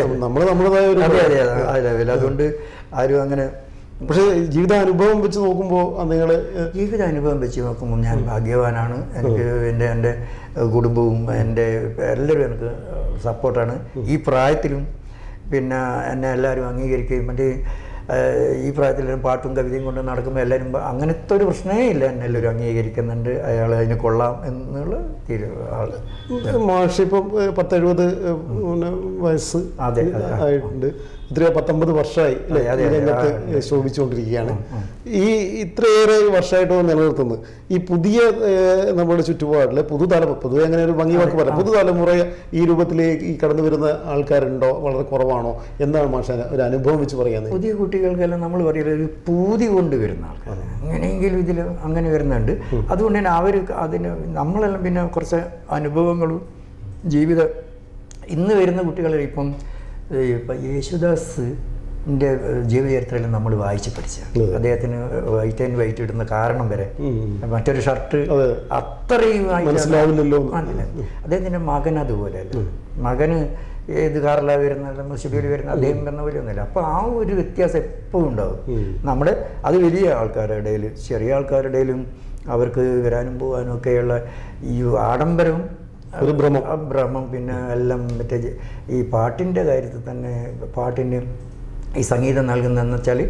അതെ അതെ അതെ അതുകൊണ്ട് ആരും അങ്ങനെ. പക്ഷേ ജീവിതാനുഭവം വെച്ച് നോക്കുമ്പോൾ നിങ്ങൾ ജീവിതാനുഭവം വെച്ച് നോക്കുമ്പോൾ ഞാൻ ഭാഗ്യവാനാണ്. എനിക്ക് എൻ്റെ എൻ്റെ കുടുംബവും എൻ്റെ എല്ലാവരും എനിക്ക് സപ്പോർട്ടാണ്. ഈ പ്രായത്തിലും പിന്നെ എന്നെ എല്ലാവരും അംഗീകരിക്കുകയും മറ്റേ ഈ പ്രായത്തിൽ പാട്ടും കവിതയും കൊണ്ട് നടക്കുമ്പോൾ എല്ലാവരും അങ്ങനത്തെ ഒരു പ്രശ്നമേ ഇല്ല, എന്നെ എല്ലാവരും അംഗീകരിക്കുന്നുണ്ട്. അയാൾ അതിന് കൊള്ളാം എന്നുള്ള ആൾ. മാഷ് ഇപ്പം പത്തെഴുപത് വയസ്സ് അതെ ആയിട്ടുണ്ട്. ഇത്രയോ പത്തൊമ്പത് വർഷമായി രംഗത്ത് ശോഭിച്ചുകൊണ്ടിരിക്കുകയാണ്. ഈ ഇത്രയേറെ വർഷമായിട്ട് നിലനിർത്തുന്നത് ഈ പുതിയ നമ്മുടെ ചുറ്റുപാടിലെ പുതുതലമുറ, പൊതുവെ അങ്ങനെ ഒരു ഭംഗി വാക്ക് പറയാം, പുതുതലമുറ ഈ രൂപത്തിലേക്ക് ഈ കടന്നു വരുന്ന ആൾക്കാരുണ്ടോ, വളരെ കുറവാണോ? എന്താണ് മാഷ ഒരു അനുഭവം വെച്ച് പറയാൻ? പുതിയ കുട്ടികൾക്കെല്ലാം നമ്മൾ പറയുന്നത് ഒരു പൂതി കൊണ്ട് വരുന്ന ആൾക്കാർ എങ്ങനെയെങ്കിലും ഇതിൽ അങ്ങനെ വരുന്നുണ്ട്. അതുകൊണ്ട് തന്നെ അവർ അതിന് നമ്മളെല്ലാം പിന്നെ കുറച്ച് അനുഭവങ്ങളും ജീവിത ഇന്ന് വരുന്ന കുട്ടികളെ ഇപ്പം ഇപ്പം യേശുദാസിൻ്റെ ജീവചരിത്രത്തിൽ നമ്മൾ വായിച്ച് പഠിച്ച അദ്ദേഹത്തിന് വൈറ്റ് ആൻഡ് വൈറ്റ് ഇടുന്ന കാരണം വരെ മറ്റൊരു ഷർട്ട് അത്രയും മനസ്സിലാവില്ലല്ലോ. അദ്ദേഹത്തിൻ്റെ മകൻ അതുപോലെയല്ല, മകന് ഏത് കാറിലാണ് വരുന്നത്, മുസ്ലിം വരുന്നത്, അദ്ദേഹം വരുന്ന പോലെ ഒന്നുമില്ല. അപ്പോൾ ആ ഒരു വ്യത്യാസം എപ്പോഴും ഉണ്ടാവും നമ്മുടെ. അത് വലിയ ആൾക്കാരുടെ ഇടയിൽ, ചെറിയ ആൾക്കാരുടെ ഇടയിലും അവർക്ക് വരാനും പോകാനും ഒക്കെയുള്ള ഈ ആഡംബരവും ഒരു ഭ്രമം ഭ്രമം പിന്നെ എല്ലാം മറ്റേ ഈ പാട്ടിൻ്റെ കാര്യത്തിൽ തന്നെ പാട്ടിന് ഈ സംഗീതം നൽകുന്നതെന്ന് വെച്ചാൽ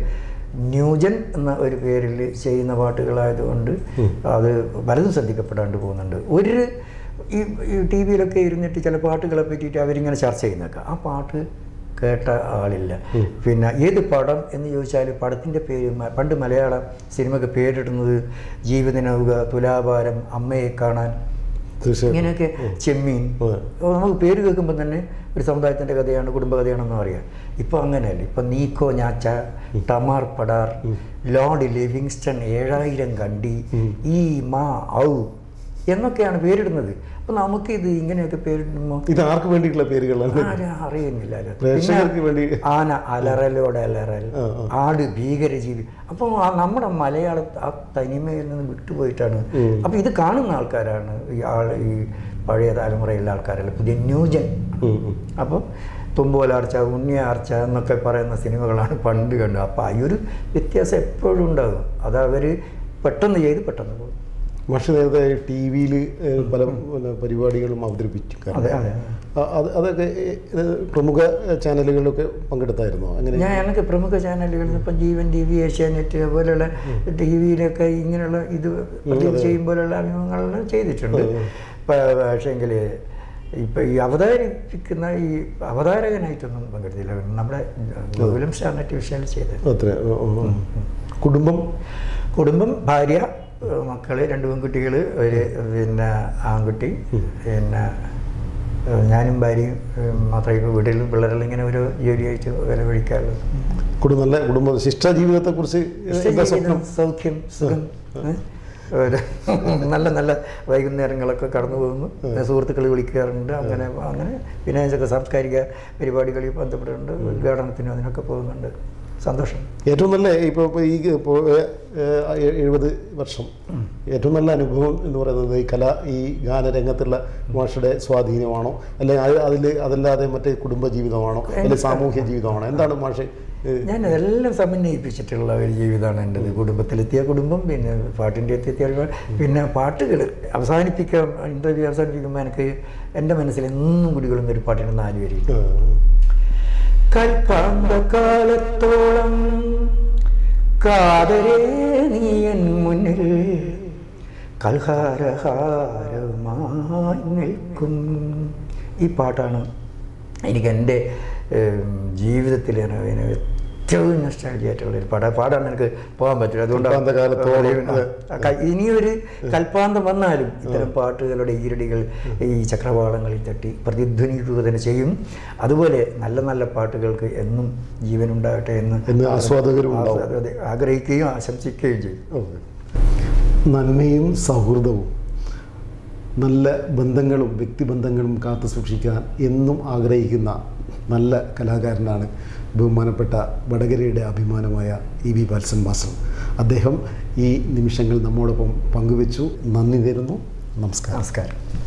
ന്യൂജൻ എന്ന ഒരു പേരിൽ ചെയ്യുന്ന പാട്ടുകളായതുകൊണ്ട് അത് പലതും ശ്രദ്ധിക്കപ്പെടാണ്ട് പോകുന്നുണ്ട്. ഒരു ഈ ടി വിയിലൊക്കെ ഇരുന്നിട്ട് ചില പാട്ടുകളെ പറ്റിയിട്ട് അവരിങ്ങനെ ചർച്ച ചെയ്യുന്നേക്കാം, ആ പാട്ട് കേട്ട ആളില്ല. പിന്നെ ഏത് പടം എന്ന് ചോദിച്ചാൽ പടത്തിൻ്റെ പേര് പണ്ട് മലയാള സിനിമയ്ക്ക് പേരിടുന്നത് ജീവനൗക, തുലാഭാരം, അമ്മയെ കാണാൻ, ഇങ്ങനെയൊക്കെ ചെമ്മീൻ. നമുക്ക് പേര് കേൾക്കുമ്പോൾ തന്നെ ഒരു സമുദായത്തിൻ്റെ കഥയാണ്, കുടുംബകഥയാണെന്നും അറിയാം. ഇപ്പോൾ അങ്ങനെയല്ല. ഇപ്പം നീക്കോ ഞാച്ച, ടമാർ പടാർ, ലോർഡ് ലിവിങ്സ്റ്റൺ, ഏഴായിരം കണ്ടി, ഈ മാ ഔ എന്നൊക്കെയാണ് പേരിടുന്നത്. അപ്പം നമുക്കിത് ഇങ്ങനെയൊക്കെ പേരിടുമ്പോൾ ഇത് ആർക്ക് വേണ്ടിയിട്ടുള്ള പേരുകളാണ് ആരും അറിയുന്നില്ല. വേണ്ടി ആന അലറലോട് അലറൽ, ആട് ഭീകരജീവി. അപ്പോൾ നമ്മുടെ മലയാള ആ തനിമയിൽ നിന്ന് വിട്ടുപോയിട്ടാണ്. അപ്പം ഇത് കാണുന്ന ആൾക്കാരാണ് ഈ ആൾ ഈ പഴയ തലമുറയിലുള്ള ആൾക്കാരല്ല, പുതിയ ന്യൂജൻ. അപ്പം തുമ്പോലാർച്ച, ഉണ്ണിയാർച്ച എന്നൊക്കെ പറയുന്ന സിനിമകളാണ് പണ്ട് കണ്ടത്. അപ്പം ആ ഒരു വ്യത്യാസം എപ്പോഴും ഉണ്ടാകും. അത് അവർ പെട്ടെന്ന് ചെയ്ത് പെട്ടെന്ന് പോകും. മാഷ് നേരത്തെ ടി വിയിൽ പല പരിപാടികളും അവതരിപ്പിച്ചു. അത് അതൊക്കെ പ്രമുഖ ചാനലുകളിലൊക്കെ പങ്കെടുത്തായിരുന്നോ? അങ്ങനെ ഞാൻ എനിക്ക് പ്രമുഖ ചാനലുകളിൽ ഇപ്പം ജീവൻ ടി വി, ഏഷ്യാനെറ്റ് പോലെയുള്ള ടി വിയിലൊക്കെ ഇങ്ങനെയുള്ള ഇത് ചെയ്യുമ്പോഴുള്ള അഭിമുഖങ്ങളെല്ലാം ചെയ്തിട്ടുണ്ട്. പക്ഷേങ്കിൽ ഇപ്പം ഈ അവതാരിപ്പിക്കുന്ന ഈ അവതാരകനായിട്ടൊന്നും പങ്കെടുത്തില്ല. നമ്മുടെ ഗോകുലം സ്റ്റാർനെറ്റ് വിഷയം ചെയ്തത്. അത്ര കുടുംബം കുടുംബം ഭാര്യ, മക്കൾ, രണ്ട് പെൺകുട്ടികൾ, ഒരു പിന്നെ ആൺകുട്ടി. പിന്നെ ഞാനും ഭാര്യയും മാത്രമേ ഇപ്പോൾ വീട്ടിൽ പിള്ളേരെല്ലാം ഇങ്ങനെ ഒരു ജോലിയായിട്ട് വില കഴിക്കാറുള്ളൂ. കുടുംബം നല്ല കുടുംബ ശിഷ്ട ജീവിതത്തെക്കുറിച്ച് സൗഖ്യം, സുഖം, നല്ല നല്ല വൈകുന്നേരങ്ങളൊക്കെ കടന്നു പോകുന്നു. സുഹൃത്തുക്കൾ വിളിക്കാറുണ്ട്. അങ്ങനെ അങ്ങനെ പിന്നെ സാംസ്കാരിക പരിപാടികളിൽ ബന്ധപ്പെട്ടിട്ടുണ്ട്. ഉദ്ഘാടനത്തിനും അതിനൊക്കെ പോകുന്നുണ്ട്. സന്തോഷം. ഏറ്റവും നല്ല ഇപ്പോൾ ഇപ്പോൾ ഈ ഇപ്പോൾ എഴുപത് വർഷം ഏറ്റവും നല്ല അനുഭവം എന്ന് പറയുന്നത് ഈ കല ഈ ഗാനരംഗത്തുള്ള മാഷയുടെ സ്വാധീനമാണോ, അല്ലെങ്കിൽ അതിൽ അതല്ലാതെ മറ്റേ കുടുംബജീവിതമാണോ, അല്ലെങ്കിൽ സാമൂഹ്യ ജീവിതമാണോ? എന്താണ് മാഷെ? ഞാൻ അതെല്ലാം സമന്വയിപ്പിച്ചിട്ടുള്ള ഒരു ജീവിതമാണ് എൻ്റെത്. കുടുംബത്തിലെത്തിയ കുടുംബം, പിന്നെ പാട്ടിൻ്റെ എത്തിയ, പിന്നെ പാട്ടുകൾ അവസാനിപ്പിക്കാൻ ഇൻ്റർവ്യൂ അവസാനിപ്പിക്കുമ്പോൾ എനിക്ക് എൻ്റെ മനസ്സിൽ എന്നും കുടികൊള്ളുന്ന ഒരു പാട്ടിന് നാല് വരി. കൽപ്പാന്തകാലത്തോളം കാതരേ നീയൻ മുന്നിൽ കൽഹാരഹാരമായി നിൽക്കും. ഈ പാട്ടാണ് എനിക്ക് എൻ്റെ ജീവിതത്തിൽ ഏറ്റവും നൊസ്റ്റാൾജിയായിട്ടുള്ളൊരു പാടാ പാടാൻ എനിക്ക് പോകാൻ പറ്റില്ല. അതുകൊണ്ട് ഇനിയൊരു കൽപ്പാന്തം വന്നാലും ഇത്തരം പാട്ടുകളുടെ ഈരടികൾ ഈ ചക്രവാളങ്ങളിൽ തട്ടി പ്രതിധ്വനിക്കുക തന്നെ ചെയ്യും. അതുപോലെ നല്ല നല്ല പാട്ടുകൾക്ക് എന്നും ജീവനുണ്ടാകട്ടെ എന്ന് ആസ്വാദകരും ആഗ്രഹിക്കുകയും ആശംസിക്കുകയും ചെയ്യും. നന്മയും സൗഹൃദവും നല്ല ബന്ധങ്ങളും വ്യക്തിബന്ധങ്ങളും കാത്തു സൂക്ഷിക്കാൻ എന്നും ആഗ്രഹിക്കുന്ന നല്ല കലാകാരനാണ് ബഹുമാനപ്പെട്ട വടകരയുടെ അഭിമാനമായ ഇ വി വത്സൻ മാസ്റ്റർ. അദ്ദേഹം ഈ നിമിഷങ്ങൾ നമ്മോടൊപ്പം പങ്കുവച്ചു. നന്ദി തരുന്നു. നമസ്കാരം. നമസ്കാരം.